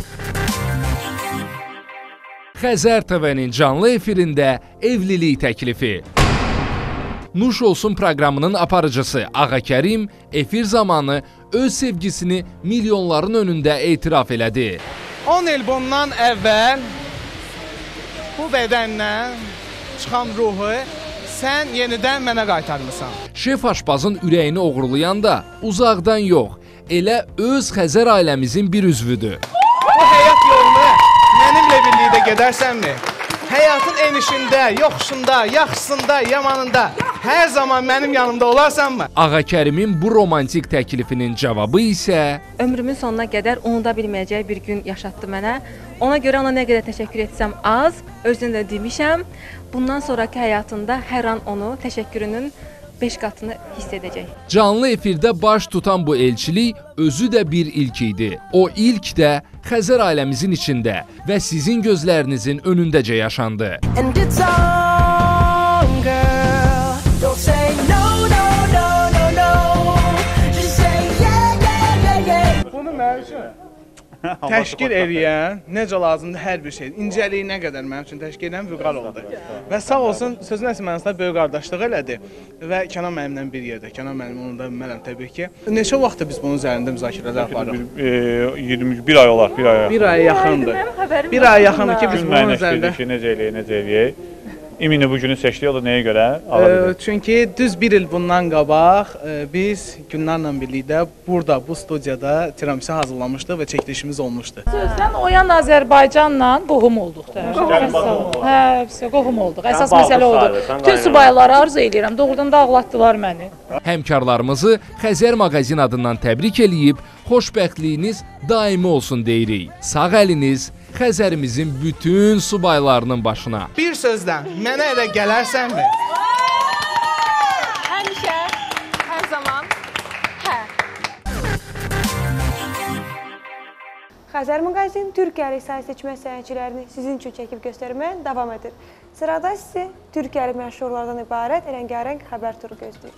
Xəzər TV-nin canlı efirində evlilik təklifi. Nuş olsun proqramının aparıcısı Ağa Kərim efir zamanı öz sevgisini milyonların önündə etiraf elədi. 10 il bundan əvvəl bu bədəndən çıxan ruhu sən yenidən mənə qaytarmısan. Şef aşpazın ürəyini oğurlayanda uzaqdan yox, elə öz Xəzər ailəmizin bir üzvüdür. Bu həyat yolunu mənimlə birlikdə gedərsənmi? Həyatın enişində, yoxuşunda, yaxşısında, yamanında hər zaman mənim yanımda olarsanmı? Ağa Kərimin bu romantik təklifinin cavabı isə ömrümün sonuna qədər unuda bilməyəcəyi bir gün yaşatdı mənə. Ona görə ona nə qədər təşəkkür etsəm az, özünə də demişəm. Bundan sonraki həyatında hər an onu təşəkkürünün 5 qatını hiss edəcək. Canlı efirdə baş tutan bu elçilik özü də bir ilk idi. O ilk də Xəzər ailəmizin içində və sizin gözlərinizin önündəcə yaşandı. Bunu mənim üçün təşkil edən necə lazımdır hər bir şey, incəliyinə qədər mənim üçün təşkil edən Vüqar oldu. Və sağ olsun, sözün əsl mənasında böyük qardaşlıq elədi və Kənan mənimlə bir yerdə. Kənan mənim onu da bilmərəm təbii ki. Neçə vaxtdır biz bunun üzərində müzakirələr aparırıq? 21 ay olar, bir aya. Bir aya yaxındır. Bir aya yaxındır ki, biz bunun üzərində. Necə eləyək. İmini bu günü seçdik, o da nəyə görə? Çünki düz bir il bundan qabaq biz Günlərlə birlikdə burada, bu studiyada tiramisu hazırlamışdıq və çəkilişimiz olmuşdu. Sözdən Oyan Azərbaycanla qohum olduq da. Hə, qohum olduq. Əsas məsələ odur. Bütün subayları arzu edirəm. Doğrudan da ağlatdılar məni. Həmkarlarımızı Xəzər Maqazin adından təbrik eləyib, xoşbəxtliyiniz daimi olsun deyirik. Sağ əliniz Xəzərimizin bütün subaylarının başına. Bir sözlə, mənə elə gələrsənmi? Həmişə, hər zaman, hə. Xəzər Maqazin Türkiyəli sayı seçmə səyahətçilərini sizin üçün çəkib göstərməyə davam edir. Sırada sizi Türkiyəli məşhurlardan ibarət rəngarəng xəbər turu gözləyir.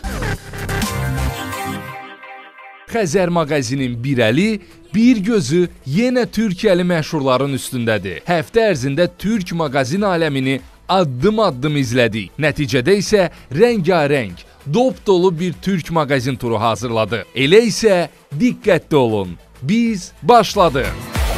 Xəzər Maqazinin bir əli, bir gözü yenə Türkiyəli məşhurların üstündədir. Həftə ərzində Türk maqazin aləmini addım-addım izlədik. Nəticədə isə rəngarəng, dop-dolu bir Türk maqazin turu hazırladı. Elə isə diqqətli olun. Biz başladıq.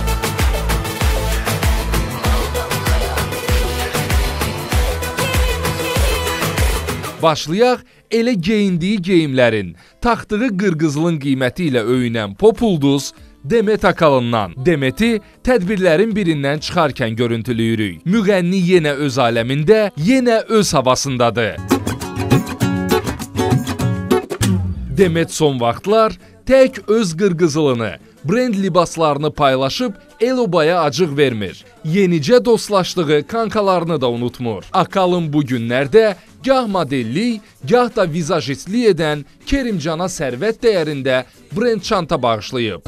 Başlayaq elə geyindiyi geyimlərin, taxtığı qırqızlın qiyməti ilə öyünən Populduz Demet Akalından. Demeti tədbirlərin birindən çıxarkən görüntülüyürük. Müğənni yenə öz aləmində, yenə öz havasındadır. Demet son vaxtlar tək öz qırqızılını, brend libaslarını paylaşıb el-obaya acıq vermir. Yenicə dostlaşdığı kankalarını da unutmur. Akalın bu günlərdə gah modellik, gah da vizajistlik edən Kerimcana sərvət dəyərində brend çanta bağışlayıb.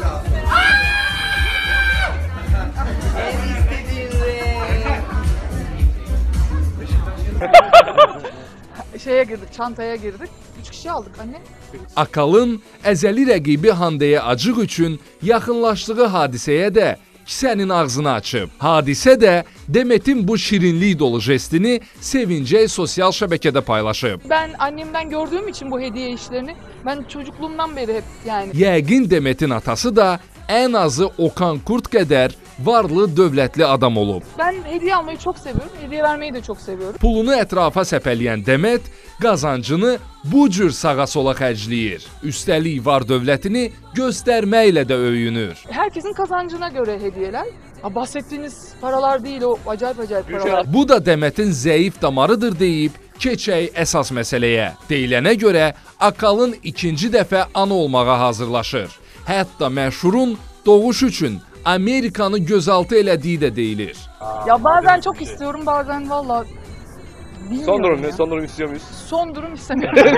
Şeye girdik, çantaya girdik. 3 kişi aldık anne. Akalın əzəli rəqibi Handəyə acıq üçün yaxınlaşdığı hadisəyə də kisənin ağzını açıb. Hadisə də Demet'in bu şirinlik dolu jestini sevincək sosial şəbəkədə paylaşıb. Ben annemden gördüğüm için bu hediye işlerini ben çocukluğumdan beri hep yani. Yəqin Demet'in atası da ən azı Okan Kurt qədər varlı dövlətli adam olub. Ben hediye almayı çok seviyorum, hediye vermeyi de çok seviyorum. Pulunu ətrafa səpələyən Demet qazancını bu cür sağa sola xərcləyir. Üstəlik var dövlətini göstərməklə də öyünür. Herkesin kazancına göre hediyeler. Ha, bahsettiğiniz paralar değil, o acayip paralar. Bu da Demet'in zəif damarıdır deyib keçək əsas məsələyə. Deyilənə görə Akalın ikinci dəfə ana olmağa hazırlaşır. Hətta məşhurun doğuş üçün Amerikanı gözaltı elədiyi də deyilir. Ya bazen çok istiyorum, bazen valla bilmiyorum. Son durum ya. ne? Son durum istiyor muyuz? Son durum istemiyorum.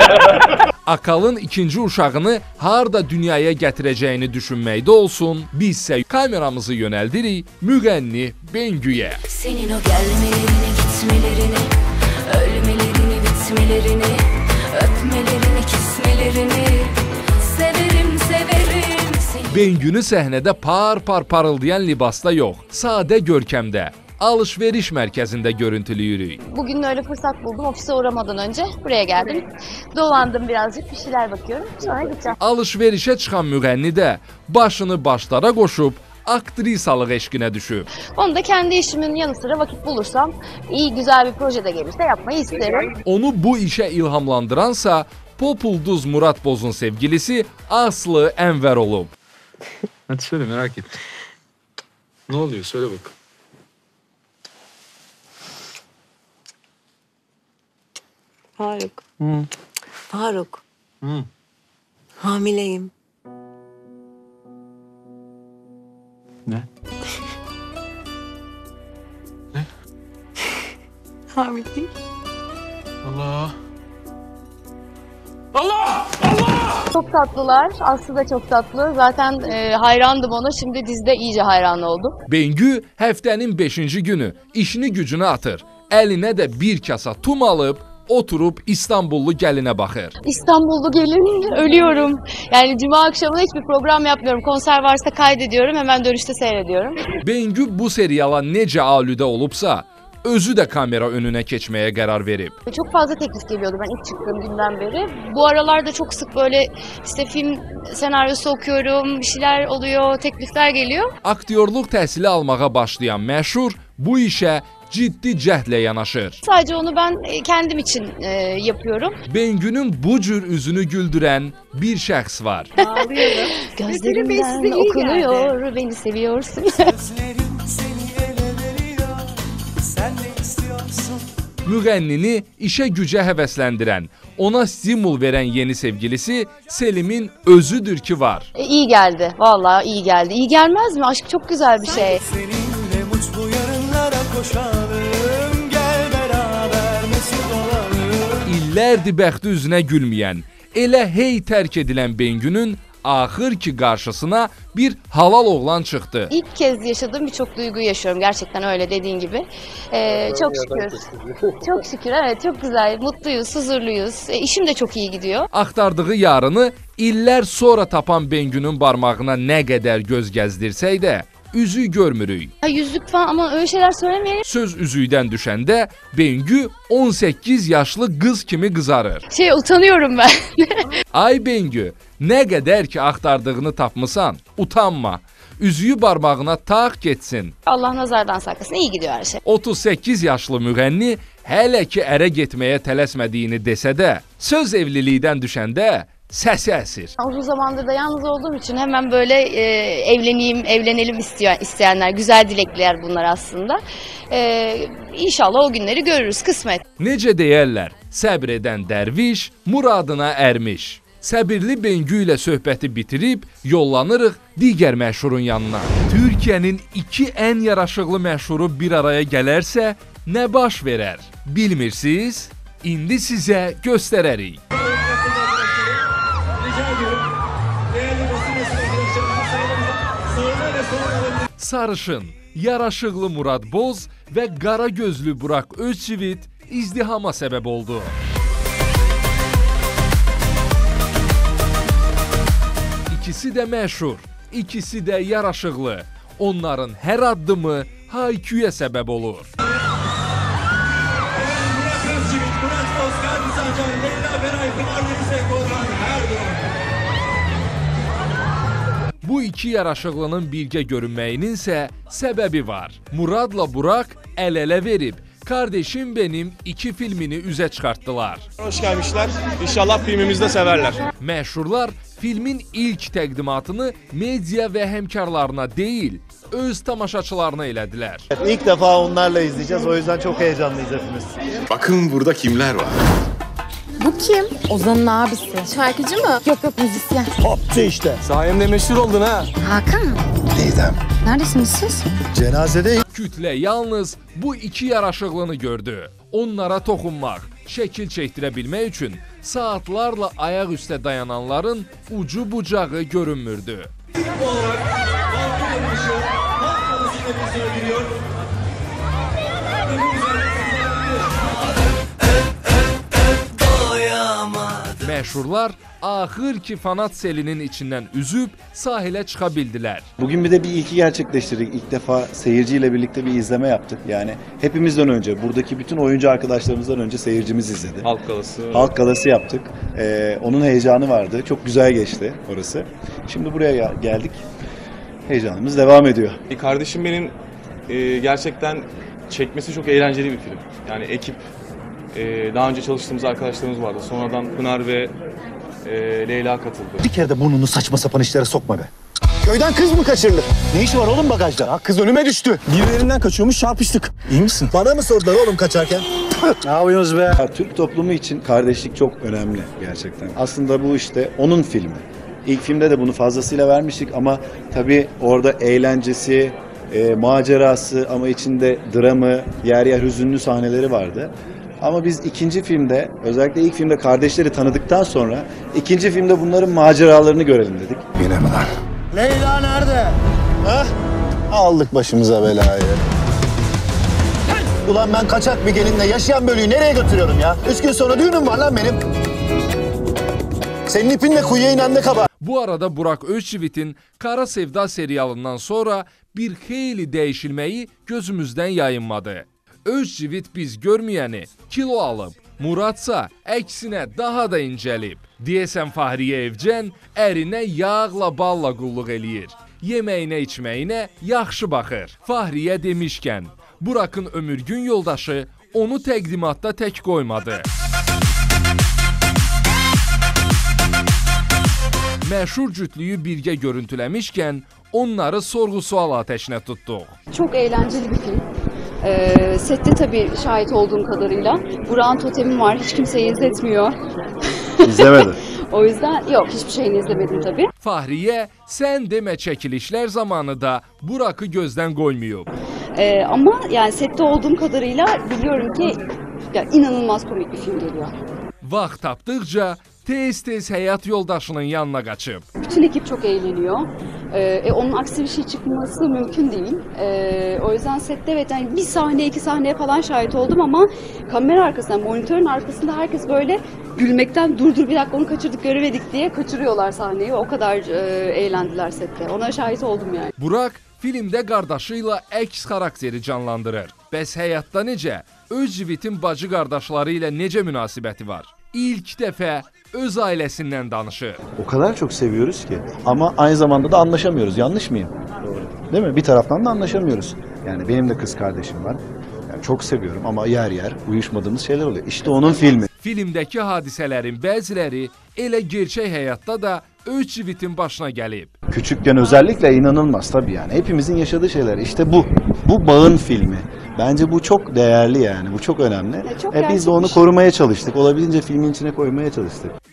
Akalın ikinci uşağını harda dünyaya gətirəcəyini düşünməkdə olsun, biz isə kameramızı yönəldirik müğənni Bengüyə. Senin o gelmelerini, gitmelerini, ölmelerini, bitmelerini, öpmelerini, kismelerini severim, severim seni. Bengünü səhnədə par parıldayan libasda yox, sadə görkəmdə, alışveriş mərkəzində görüntülüyürük. Bugün öyle fırsat buldum, ofise uğramadan önce buraya geldim. Dolandım birazcık, bir şeyler bakıyorum, sonra gideceğim. Alışverişə çıxan müğənni də başını başlara qoşub aktrisalıq eşqinə düşüb. Onu da kendi işimin yanı sıra vakit bulursam, iyi güzel bir projede gelirse yapmayı isterim. Onu bu işə ilhamlandıransa pop ulduz Murat Boz'un sevgilisi Aslı Enver olub. Hadi söyle, merak ettim. Ne oluyor? Söyle bak. Faruk. Hı. Faruk. Hı. Hamileyim. Ne? Hamileyim. Allah. Çok tatlılar, Aslı da çok tatlı. Zaten hayrandım ona, şimdi dizide iyice hayran oldum. Bengü həftənin 5-ci günü işini gücünü atır. Əlinə də bir kasa tum alıb oturub İstanbullu gəlinə baxır. İstanbullu gelin, ölüyorum. Yani cuma akşamı hiçbir program yapmıyorum. Konser varsa kaydediyorum, hemen dönüşte seyrediyorum. Bengü bu seriala necə alüdə olubsa, özü də kamera önünə keçməyə qərar verib. Çok fazla teklif geliyordu ben ilk çıktığım günden beri. Bu aralarda çok sık böyle işte film senaryosu okuyorum, bir şeyler oluyor, teklifler geliyor. Aktyorluq təhsili almağa başlayan məşhur bu işə ciddi cəhdlə yanaşır. Sadece onu ben kendim için yapıyorum. Bengü'nün bu cür üzünü güldürən bir şəxs var. Ağlıyorum. Gözlerimden okunuyor, beni seviyorsun. Müğənnini işə gücə həvəsləndirən, ona stimul verən yeni sevgilisi Selim'in özüdür ki var. İyi geldi, vallahi iyi geldi. İyi gelmez mi? Aşk çok güzel bir şey. Seninle mutlu yarınlara koşalım, gel beraber mesut olalım. İllərdir bəxti üzünə gülməyən, elə hey tərk edilən Bengü'nün axır ki qarşısına bir halal oğlan çıxdı. İlk kez yaşadığım birçok duyguyu yaşıyorum. Gerçekten öyle dediğin gibi. Çok şükür. Çok şükür, evet, çok güzel. Mutluyuz, huzurluyuz. İşim de çok iyi gidiyor. Axtardığı yarını illər sonra tapan Bengü'nün barmağına nə qədər göz gəzdirsək də, üzüyü görmürük. Yüzlük falan ama öyle şeyler söylemeyelim. Söz üzüydən düşəndə Bengü 18 yaşlı qız kimi qızarır. Utanıyorum ben. Ay Bengü, nə qədər ki axtardığını tapmısan, utanma. Üzüyü barmağına taq getsin. Allah nazardan saklasın, iyi gidiyor her şey. 38 yaşlı müğənni hələ ki ərə getməyə tələsmədiyini desə də, söz evlilikdən düşəndə səsi əsir. Uzun zamandır da yalnız olduğum için hemen böyle evlenelim isteyenler, güzel dilekliler bunlar aslında. İnşallah o günleri görürüz, kısmet. Necə deyərlər, səbr edən dərviş muradına ərmiş. Səbirli Bengü ilə söhbəti bitirib yollanırıq digər məşhurun yanına. Türkiyənin iki ən yaraşıqlı məşhuru bir araya gələrsə nə baş verər? Bilmirsiniz? İndi sizə göstərərik. Sarışın, yaraşıqlı Murad Boz və qara gözlü Burak Özçivit izdihama səbəb oldu. İkisi də məşhur, ikisi də yaraşıqlı. Onların hər addımı hayküyə səbəb olur. Bu iki yaraşıqlının birgə görünməyinin isə səbəbi var. Muradla Burak əl-ələ verib Kardeşim Benim 2 filmini üzə çıxartdılar. Hoş gelmişler. İnşallah filmimizde severler. Məşhurlar filmin ilk təqdimatını media və həmkarlarına deyil, öz tamaşaçılarına elədilər. İlk defa onlarla izleyeceğiz. O yüzden çok heyecanlıyız hepimiz. Bakın burada kimler var. Bu kim? Ozan'ın abisi. Şarkıcı mı? Yok müzisyen. Popçu işte. Sayemde meşhur oldun ha. Hakan. Teyzem. Neredesiniz siz? Cenazedeyim. Kütlə yalnız bu iki yaraşıqlını gördü. Onlara toxunmaq, şəkil çəkdirə bilmək üçün saatlarla ayaq üstə dayananların ucu bucağı görünmürdü. Məşhurlar axır ki fanat selinin içindən üzüb sahilə çıxa bildilər. Bugün bir de bir ilki gerçekleştirdik. İlk defa seyirciyle birlikte bir izleme yaptık. Yani hepimizden önce, buradaki bütün oyuncu arkadaşlarımızdan önce seyircimiz izledi. Halk galası. Halk galası yaptık. Onun heyecanı vardı. Çok güzel geçti orası. Şimdi buraya geldik. Heyecanımız devam ediyor. Kardeşim Benim gerçekten çekmesi çok eğlenceli bir film. Yani ekip, daha önce çalıştığımız arkadaşlarımız vardı. Sonradan Pınar ve Leyla katıldı. Bir kere de burnunu saçma sapan işlere sokma be. Köyden kız mı kaçırılır? Ne işi var oğlum bagajda? Ha, kız önüme düştü. Birilerinden kaçıyormuş, çarpıştık. İyi misin? Bana mı sordular oğlum kaçarken? Ne yapıyorsunuz be? Türk toplumu için kardeşlik çok önemli gerçekten. Aslında bu işte onun filmi. İlk filmde de bunu fazlasıyla vermiştik ama tabii orada eğlencesi, macerası ama içinde dramı, yer yer hüzünlü sahneleri vardı. Ama biz ikinci filmde, özellikle ilk filmde kardeşleri tanıdıktan sonra ikinci filmde bunların maceralarını görelim dedik. Yine mi lan? Leyla nerede? Ha? Aldık başımıza belayı. Ulan ben kaçak bir gelinle yaşayan bölüyü nereye götürüyorum ya? 3 gün sonra düğünüm var lan benim. Senin ipinle kuyuya inen ne kaba? Bu arada Burak Özçivit'in Kara Sevda serialından sonra bir xeyli dəyişilməyi gözümüzdən yayınmadı. Özçivit biz görməyəni kilo alıb, Muradsa əksinə daha da incəlib. Deyəsən Fahriyə Evcən ərinə yağla balla qulluq eləyir. Yeməyinə içməyinə yaxşı baxır. Fahriyə demişkən, Burak'ın ömürgün yoldaşı onu təqdimatda tək qoymadı. Məşhur cütlüyü birgə görüntüləmişkən onları sorğu-sual ateşinə tutduq. Çok eğlenceli bir film. Sette tabii şahit olduğum kadarıyla Burak'ın totemi var, hiç kimseyi izletmiyor. İzlemedim. O yüzden yok, hiçbir şeyini izlemedim tabii. Fahriyə, sən demə çəkilişlər zamanı da Burak'ı gözdən qoymayıb. Ama yani sette olduğum kadarıyla biliyorum ki ya, inanılmaz komik bir film geliyor. Vaxt tapdıqca tez-tez həyat yoldaşının yanına qaçıb. Bütün ekip çok eğleniyor. Onun aksi bir şey çıkması mümkün değil. O yüzden sette evet yani bir sahne, 2 sahneye falan şahit oldum ama kamera arkasında, monitörün arkasında herkes böyle gülmekten dur bir dakika onu kaçırdık göremedik diye kaçırıyorlar sahneyi. O kadar eğlendiler sette. Ona şahit oldum yani. Burak filmdə qardaşı ilə əks xarakteri canlandırır. Bəs həyatda necə? Özçivitin bacı qardaşları ilə necə münasibəti var? İlk dəfə öz ailəsindən danışır. O kadar çok seviyoruz ki ama aynı zamanda da anlaşamıyoruz. Yanlış mıyım? Doğru. Değil mi? Bir taraftan da anlaşamıyoruz. Yani benim de kız kardeşim var. Yani çok seviyorum ama yer yer uyuşmadığımız şeyler oluyor. İşte onun filmi. Filmdəki hadisələrin bəziləri elə gerçək həyatda da Özçivitin başına gəlib. Küçükken özellikle inanılmaz tabii yani. Hepimizin yaşadığı şeyler. İşte bu. Bu bağın filmi. Bence bu çok değerli yani. Bu çok önemli. Biz de onu korumaya çalıştık. Olabildiğince filmin içine koymaya çalıştık.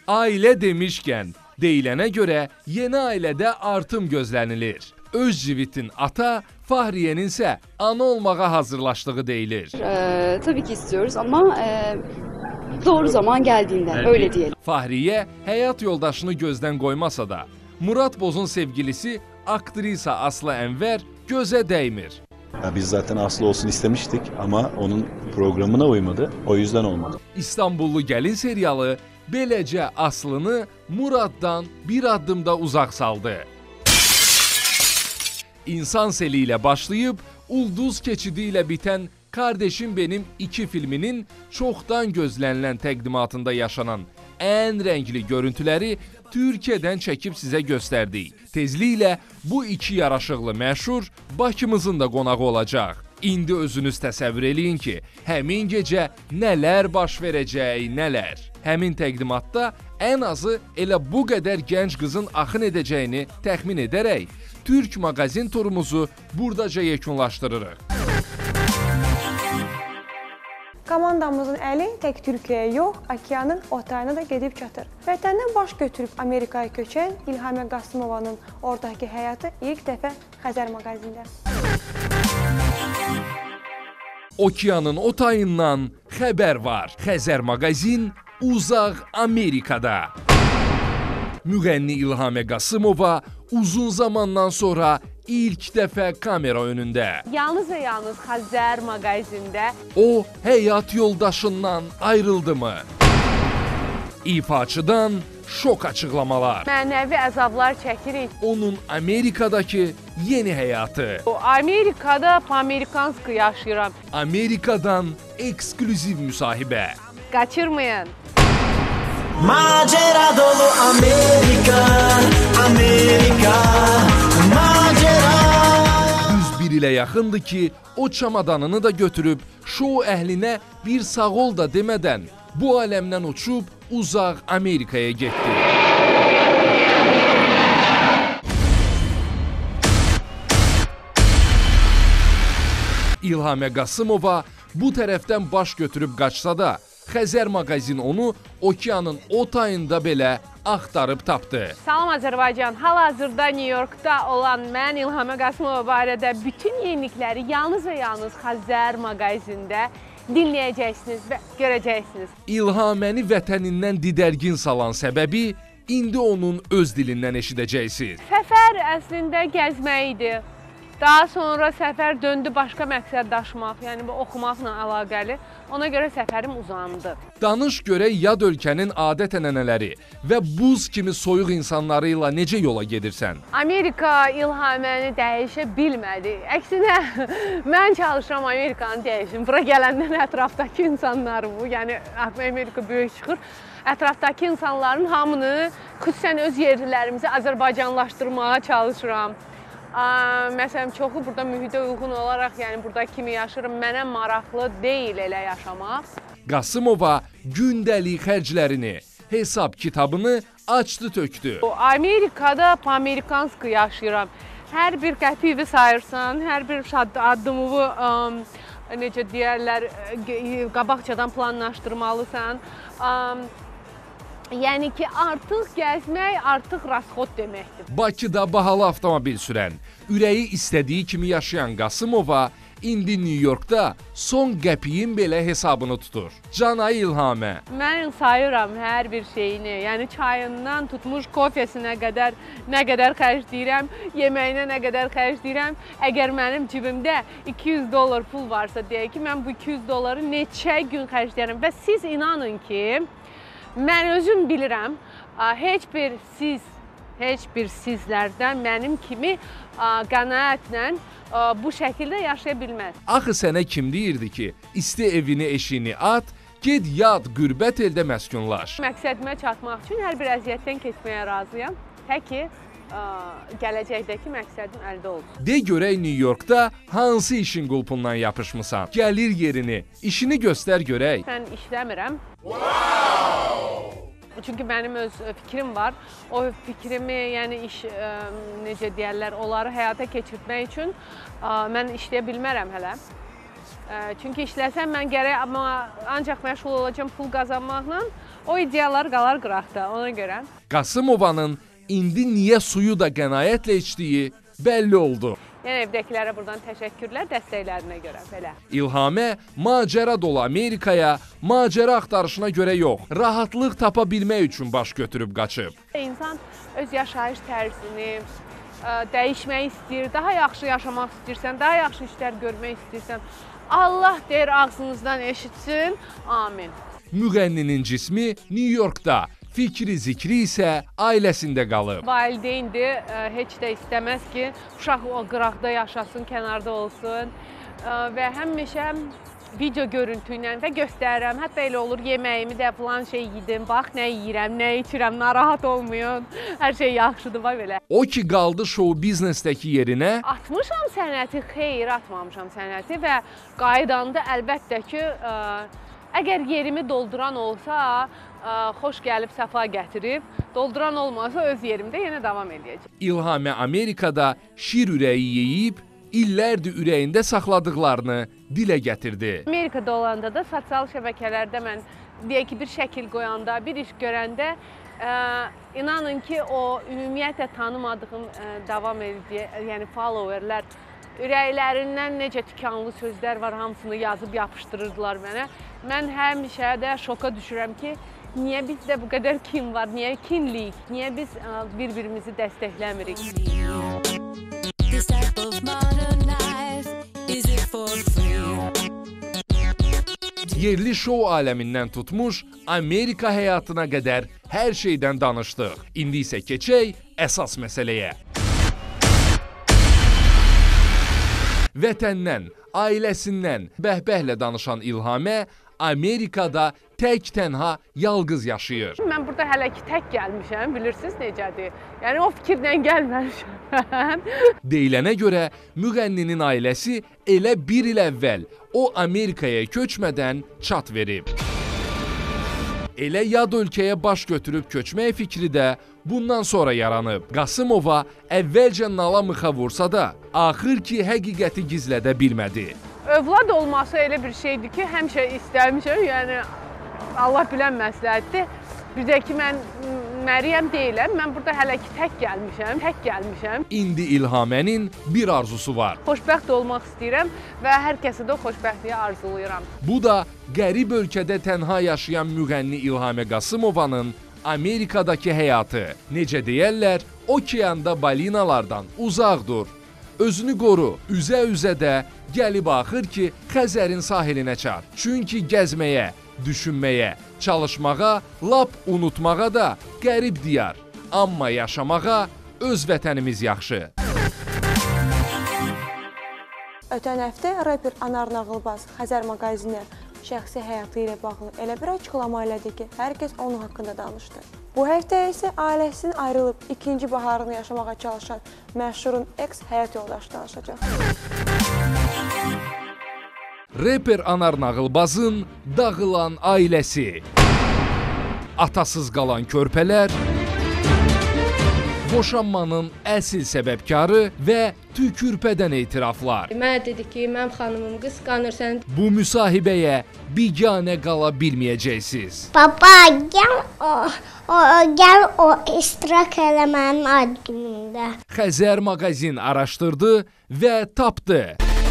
Ailə demişkən, deyilənə görə yeni ailədə artım gözlənilir. Özcivit'in ata, Fahriye'nin ise ana olmağa hazırlaştığı deyilir. Tabii ki istiyoruz ama doğru zaman geldiğinde öyle diyelim. Fahriye həyat yoldaşını gözdən qoymasa da, Murat Boz'un sevgilisi aktrisa Aslı Enver gözə dəymir. Ya biz zaten Aslı olsun istemiştik ama onun programına uymadı. O yüzden olmadı. İstanbullu Gəlin serialı beləcə Aslı'nı Murad'dan bir addımda uzaq saldı. İnsan Seli ile başlayıp Ulduz Keçidi ile biten Kardeşim Benim 2 filminin çoxdan gözlənilən təqdimatında yaşanan ən rəngli görüntüləri Türkiye'dən çəkib sizə göstərdik. Tezliklə bu iki yaraşıqlı məşhur Bakımızın da qonağı olacaq. İndi özünüz təsəvvür eləyin ki, həmin gecə nələr baş verəcək, nələr. Həmin təqdimatda ən azı elə bu qədər gənc qızın axın edəcəyini təxmin edərək, Türk mağazin turumuzu buradaca yekunlaşdırırıq. Komandamızın əli tək Türkiyəyə yox, okeanın o tayına da gedib çatır. Vətəndən baş götürüb Amerikaya köçən İlhamə Qasımovanın oradakı həyatı ilk dəfə Xəzər mağazində. Okeanın o tayından xəbər var. Xəzər mağazin uzaq Amerikada. Müğənni İlhamə Qasımova uzun zamandan sonra ilk dəfə kamera önündə. Yalnız və yalnız Xəzər mağazində. O, həyat yoldaşından ayrıldı mı? İfaçıdan şok açıqlamalar. Mənəvi əzablar çəkirik. Onun Amerikadakı yeni həyatı. Amerikada po-amerikanski yaşayıram. Amerikadan ekskluziv müsahibə. Qaçırmayın. Macera dolu Amerika, Amerika, macera. Düz bir ilə yaxındır ki, o çamadanını da götürüb şou əhlinə bir sağ ol da demədən bu aləmdən uçub uzaq Amerikaya getdi. İlhamə Qasımova bu tərəfdən baş götürüb qaçsa da, Xəzər mağazin onu okeanın o tayında belə axtarıb tapdı. Salam Azərbaycan. Hal-hazırda New Yorkda olan mən İlhamə Qasımova barədə bütün yenilikləri yalnız və yalnız Xəzər mağazində dinləyəcəksiniz və görəcəksiniz. İlhaməni vətənindən didərgin salan səbəbi indi onun öz dilindən eşidəcəksiniz. Səfər əslində gəzmək idi. Daha sonra səfər döndü başqa məqsəd daşımaq, yəni bu oxumaqla əlaqəli. Ona görə səfərim uzandı. Danış görək yad ölkənin adət-ənənələri və buz kimi soyuq insanları ilə necə yola gedirsən? Amerika İlhaməni dəyişə bilmədi. Əksinə, mən çalışıram Amerikanı dəyişim. Bura gələndən ətrafdakı insanlar bu, yəni Amerika böyük çıxır. Ətrafdakı insanların hamını, xüsusən öz yerlilərimizi Azərbaycanlaşdırmağa çalışıram. Məsələn, çoxu burada mühitə uyğun olaraq, yəni burada kimi yaşayırım, mənə maraqlı deyil elə yaşamaq. Qasımova gündəlik xərclərini, hesab kitabını açdı tökdü. Amerikada po-amerikanski yaşayıram. Hər bir qəpiyi sayırsan, hər bir addımımı, necə deyərlər, qabaqcadan planlaşdırmalısan. Yəni ki, artıq gəzmək, artıq rasxod deməkdir. Bakıda bahalı avtomobil sürən, ürəyi istədiyi kimi yaşayan Qasımova indi New Yorkda son qəpiyin belə hesabını tutur. Canay İlhamə. Mən sayıram hər bir şeyini, yəni çayından tutmuş kofesinə qədər nə qədər xərcləyirəm, yeməyinə nə qədər xərcləyirəm. Əgər mənim cibimdə $200 pul varsa, deyək ki, mən bu $200 neçə gün xərcləyirəm və siz inanın ki, mən özüm bilirəm, heç bir sizlərdən mənim kimi qənaətlə bu şəkildə yaşaya bilməz. Axı sənə kim deyirdi ki, isti evini, eşiyini at, ged yad, qürbət eldə məskunlaş. Məqsədimə çatmaq üçün hər bir əziyyətdən keçməyə razıyam. Təki gələcəkdəki məqsədim əldə olsun. De görək New Yorkda hansı işin qulpundan yapışmısan? Gəlir yerini, işini göstər görək. Mən işləmirəm. Çünki mənim öz fikrim var. O fikrimi, yəni iş, necə deyərlər, onları həyata keçirtmək üçün mən işləyə bilmərəm hələ. Çünki işləsəm mən gərək, amma ancaq məşğul olacağım pul qazanmaqla. o ideyalar qalar qıraqda ona görə. Qasımovanın indi niyə suyu da qənaətlə içdiyi bəlli oldu. Yəni evdəkilərə buradan təşəkkürlər dəstəklərinə görə belə. İlhamə macəra dolu Amerikaya macəra axtarışına görə yox, rahatlıq tapa bilmək üçün baş götürüb qaçıb. İnsan öz yaşayış tərzini dəyişmək istəyir, daha yaxşı yaşamaq istəyirsən, daha yaxşı işlər görmək istəyirsən, Allah deyir ağzınızdan eşitsin, amin. Müğənninin cismi New Yorkda, fikri zikri isə ailəsində qalıb. Valideyndir, heç də istəməz ki, uşaq o qıraqda yaşasın, kənarda olsun və həmişə video görüntü ilə və göstərirəm. Hətta elə olur, yeməyimi də falan şey yedim, bax nə yeyirəm, nə içirəm, narahat olmayın, hər şey yaxşıdır, var belə. O ki qaldı show biznesdəki yerinə. Atmışam sənəti, xeyr atmamışam sənəti və qaydanda əlbəttə ki, əgər yerimi dolduran olsa, xoş gəlib, səfa gətirib, dolduran olmasa öz yerimdə yenə davam edəcək. İlhamə Amerikada şir ürəyi yeyib, illərdir ürəyində saxladıqlarını dilə gətirdi. Amerikada olanda da sosial şəbəkələrdə mən deyək ki, bir şəkil qoyanda, bir iş görəndə inanın ki, o ümumiyyətlə tanımadığım davam edici, yəni followerlər ürəklərindən necə tikanlı sözlər var, hamısını yazıb yapışdırırdılar mənə. Mən həmişə də şoka düşürəm ki, niyə bizdə bu qədər kin var, niyə kinliyik, niyə biz bir-birimizi dəstəkləmirik? Yerli şou aləmindən tutmuş, Amerika həyatına qədər hər şeydən danışdıq. İndi isə keçək əsas məsələyə. Vətəndən, ailəsindən bəhbəhlə danışan İlhamə Amerikada tək-tənha yalqız yaşayır. Mən burada hələ ki tək gəlmişəm, bilirsiniz necədir? Yəni o fikirdən gəlməmişəm. Deyilənə görə müğənninin ailəsi elə bir il əvvəl o Amerikaya köçmədən çat verib. Elə yad ölkəyə baş götürüb köçmək fikri də bundan sonra yaranıb. Qasımova əvvəlcə nala mıxa vursa da, axır ki həqiqəti gizlədə bilmədi. Övlad olması elə bir şeydir ki, həmişə istəmişəm, yəni Allah bilən məsləhətdir. Bir də ki, mən Məryəm deyiləm, mən burada hələ ki tək gəlmişəm. İndi İlhamənin bir arzusu var. Xoşbəxt olmaq istəyirəm və hər kəsə də xoşbəxtliyi arzulayıram. Bu da qərib ölkədə tənha yaşayan müğənni İlhamə Qasımovanın Amerikadakı həyatı. Necə deyərlər, okeanda balinalardan uzaq dur. Özünü qoru, üzə-üzə də gəlib axır ki, Xəzərin sahilinə çat. Çünki gəzməyə, düşünməyə, çalışmağa, lap unutmağa da qərib diyar. Amma yaşamağa öz vətənimiz yaxşı. Ötən həftə reper Anar Nağılbaz Xəzər maqazinə şəxsi həyatı ilə bağlı elə bir açıqlama elədi ki, hər kəs onun haqqında danışdı. Bu həftə isə ailəsinin ayrılıb ikinci baharını yaşamağa çalışan məşhurun eks həyat yoldaşı danışacaq. Reper Anar Nağılbazın dağılan ailəsi, atasız qalan körpələr, boşanmanın əsl səbəbkarı və tükürpədən etiraflar. Mənə dedi ki, mənim xanımım qısqanır sən. Bu müsahibəyə biganə qala bilməyəcəksiniz. Baba, gəl o iştirak elə mənim ad günümdə. Xəzər maqazin araşdırdı və tapdı.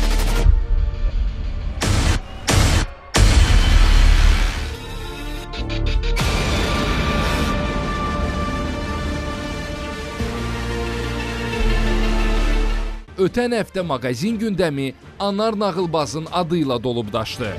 Ötən həftə maqazin gündəmi Anar Nağılbazın adı ilə dolub daşdı.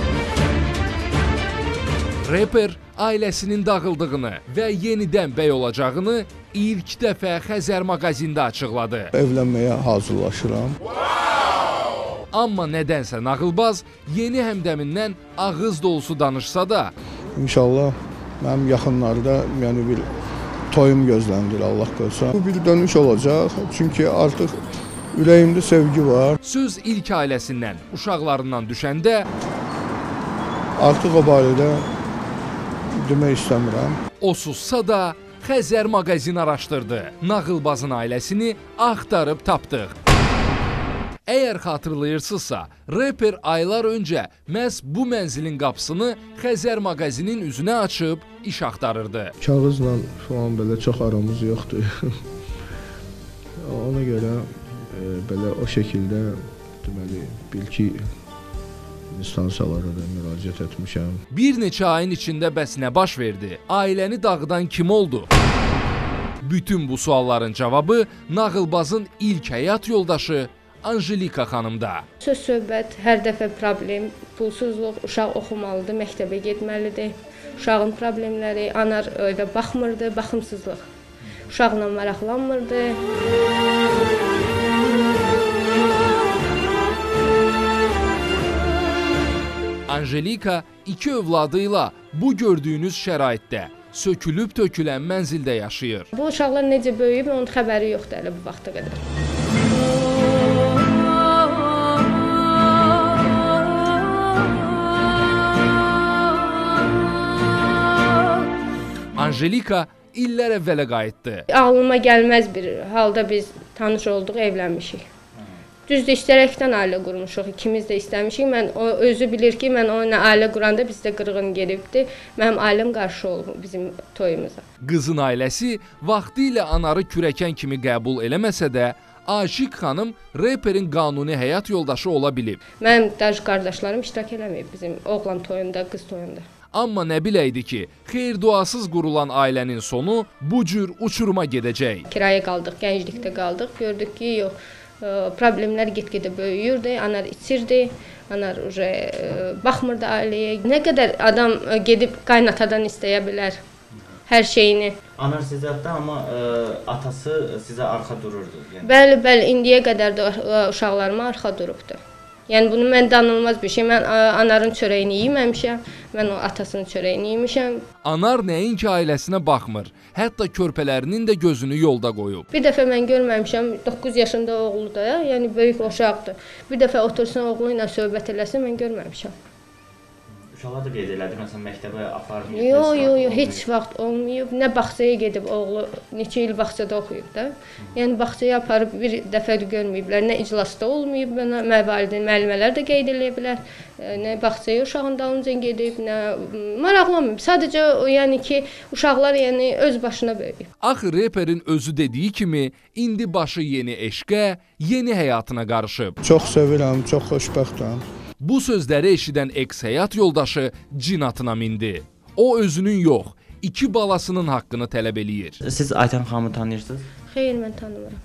Reper ailəsinin dağıldığını və yenidən bəy olacağını ilk dəfə Xəzər maqazində açıqladı. Evlənməyə hazırlaşıram. Amma nədənsə Nağılbaz yeni həmdəmindən ağız dolusu danışsa da, İnşallah mənim yaxınlarda bir toyum gözləndir, Allah qoysa. Bu bir dönüş olacaq, çünki artıq ürəyimdə sevgi var. Söz ilk ailəsindən, uşaqlarından düşəndə artıq o barədə demək istəmirəm. O sussa da Xəzər maqazin araşdırdı. Nağılbazın ailəsini axtarıb tapdıq. Əgər xatırlayırsınızsa, reper aylar öncə məhz bu mənzilin qapısını Xəzər mağazinin üzünə açıb iş axtarırdı. Kağızla şu an belə çox aramız yoxdur. Ona görə belə o şəkildə deməli bilki instansiyalara da müraciət etmişəm. Bir neçə ayın içində bəs nə baş verdi? Ailəni dağıdan kim oldu? Bütün bu sualların cavabı nağılbazın ilk həyat yoldaşı Anjelika xanımda. Söz-söhbət, hər dəfə problem, pulsuzluq, uşaq oxumalıdır, məktəbə getməlidir. Uşağın problemləri, anar evə baxmırdı, baxımsızlıq. Uşaqla maraqlanmırdı. Anjelika 2 övladıyla bu gördüyünüz şəraitdə sökülüb tökülən mənzildə yaşayır. Bu uşaqlar necə böyüyüb, onun xəbəri yoxdur hələ bu vaxta qədər. Anjelika illər əvvələ qayıtdı. Ağlıma gəlməz bir halda biz tanış olduq, evlənmişik. Düzdür, istərəkdən ailə qurmuşuq, ikimiz də istəmişik. O özü bilir ki, mən onunla ailə quranda bizdə qırğın gedibdi. Mənim ailəm qarşı olub bizim toyumuza. Qızın ailəsi vaxtilə anarı kürəkən kimi qəbul eləməsə də, Aşiq xanım reperin qanuni həyat yoldaşı ola bilib. Mənim qardaşlarım iştirak eləməyib bizim oğlan toyunda, qız toyunda. Amma nə biləydi ki, xeyir duasız qurulan ailənin sonu bu cür uçuruma gedəcək. Kiraya qaldıq, gənclikdə qaldıq, gördük ki, yox, problemlər get-gedə böyüyürdü, anar içirdi, anar baxmırdı ailəyə. Nə qədər adam gedib qaynatadan istəyə bilər hər şeyini. Anar sizdə, amma atası sizə arxa dururdu. Yəni. Bəli, bəli, indiyə qədər də uşaqlarıma arxa durubdu. Yəni bunu mən danılmaz bir şey. Mən anarın çörəyini yeməmişəm, mən o atasının çörəyini yemişəm. Anar nəinki ailəsinə baxmır, hətta körpələrinin də gözünü yolda qoyub. Bir dəfə mən görməmişəm, 9 yaşında oğlu da, yəni böyük uşaqdır. Bir dəfə otursun oğlu ilə söhbət eləsin, mən görməmişəm. Uşaqlar da qeyd elədi, məsələn, məktəbə aparmayıb. Yox, heç vaxt olmayıb. Nə bağçaya gedib oğlu, neçə il bağçada oxuyub da. Yəni bağçaya aparıb bir dəfə də görməyiblər. Nə iclasda olmayıb, müəllimələr də qeyd eləyə bilər. Nə bağçaya uşağın dalınca gedib, nə maraqlanmayıb. Sadəcə yəni ki, uşaqlar yəni öz başına böyüyüb. Axı reperin özü dediyi kimi, indi başı yeni eşqə, yeni həyatına qarışıb. Çox sevirəm, çox xoşbəxtəm. Bu sözləri eşidən eks-həyat yoldaşı cin atına mindi. O özünün yox, 2 balasının haqqını tələb eləyir. Siz Aytan xanımı tanıyırsınız? Xeyr, mən tanımıram.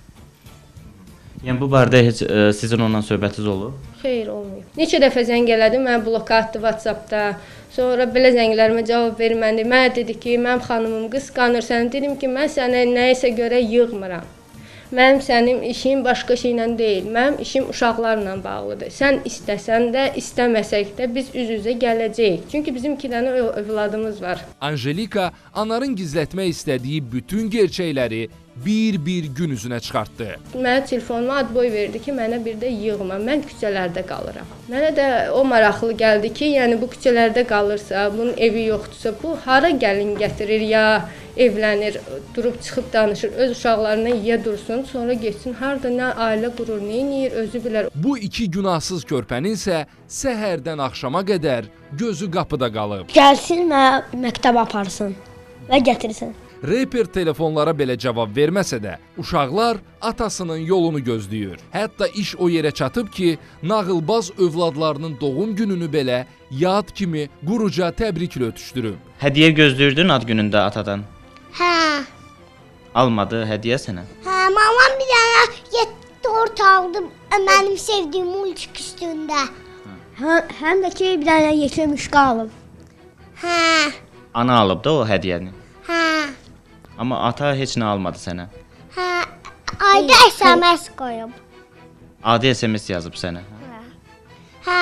Yəni bu barədə heç sizin onunla söhbətiniz olub? Xeyr, olmayıb. Neçə dəfə zəng elədi, mənə bloka atdı WhatsApp-da. Sonra belə zənglərimə cavab vermədi. Mənə dedi ki, mənim xanımım qısqanırsan. Dedim ki, mən sənə nəyisə görə yığmıram. Mənim sənin işin başqa şeylə deyil. Mənim işim uşaqlarla bağlıdır. Sən istəsən də, istəməsək də biz üz-üzə gələcəyik. Çünki bizim 2 dənə övladımız var. Anjelika anarın gizlətmək istədiyi bütün gerçəkləri bir gün üzünə çıxartdı. Mənə telefonuma ad boy verdi ki, mənə bir də yığma, mən küçələrdə qalıram. Mənə də o maraqlı gəldi ki, yəni bu küçələrdə qalırsa, bunun evi yoxdursa, bu hara gəlin gətirir ya evlənir, durub çıxıb danışır, öz uşaqlarına yiyə dursun, sonra getsin, harda nə ailə qurur, nə edir, özü bilər. Bu 2 günahsız körpənin isə səhərdən axşama qədər gözü qapıda qalıb. Gəlsin, mənə məktəbə aparsın və gətirsin. Reper telefonlara belə cavab verməsə də, uşaqlar atasının yolunu gözləyir. Hətta iş o yerə çatıb ki, nağılbaz övladlarının doğum gününü belə yad kimi quruca təbriklə ötüşdürüb. Hədiyyə gözləyirdin ad günündə atadan? Hə. Almadı hədiyyə sənə? Hə, mamam bir dənə tort aldı mənim sevdiyim multik üstündə. Həm də ki, bir dənə yekə müşqə alıb. Hə. Ana alıb da o hədiyyəni? Hə. Amma ata heç nə almadı sənə? Hə, ayda SMS qoyub. Adi SMS yazıb sənə? Hə.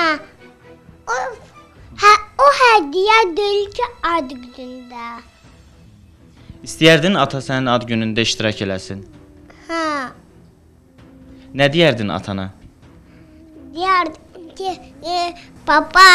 O hədiyyə deyil ki, ad günündə. İstəyərdin ata sənin ad günündə iştirak eləsin? Hə. Nə deyərdin atana? Deyərdim ki, baba,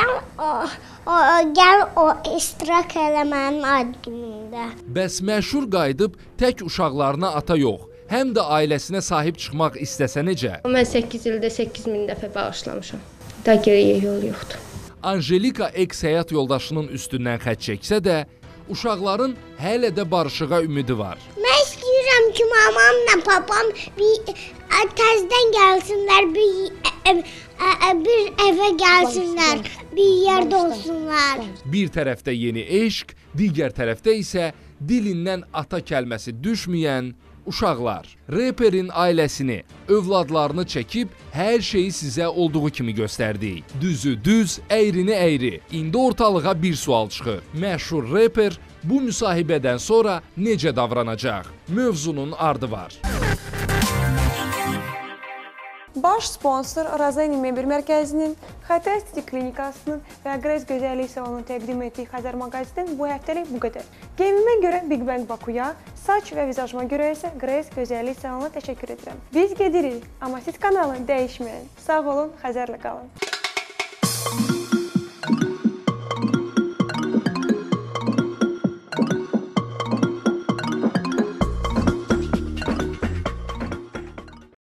gəl o iştirak elə mənim ad günümdə. Bəs məşhur qayıdıb tək uşaqlarına ata yox, həm də ailəsinə sahib çıxmaq istəsə necə? Mən 8 ildə 8000 dəfə bağışlamışam. Da geriyə yol yoxdur. Anjelika eks həyat yoldaşının üstündən xətt çəksə də, uşaqların hələ də barışığa ümidi var. Mən istəyirəm ki, mamamla papam təzdən gəlsinlər, bir evə gəlsinlər, bir yerdə olsunlar. Bir tərəfdə yeni eşq, digər tərəfdə isə dilindən ata kəlməsi düşməyən uşaqlar. Reperin ailəsini, övladlarını çəkib hər şeyi sizə olduğu kimi göstərdik. Düzü düz, əyrini əyri. İndi ortalığa bir sual çıxır. Məşhur reper bu müsahibədən sonra necə davranacaq? Mövzunun ardı var. Baş sponsor Razeni Mebir Mərkəzinin, Xətai Estetik Klinikasının və Grace Gözəllik Salonunun təqdim etdiyi Xəzər Mağazindən bu həftəlik bu qədər. Geyimimə görə Big Bang Bakuya, saç və vizajıma görə isə Grace Gözəllik Salonuna təşəkkür edirəm. Biz gedirik, amma siz kanalı dəyişməyin. Sağ olun, Xəzərlə qalın.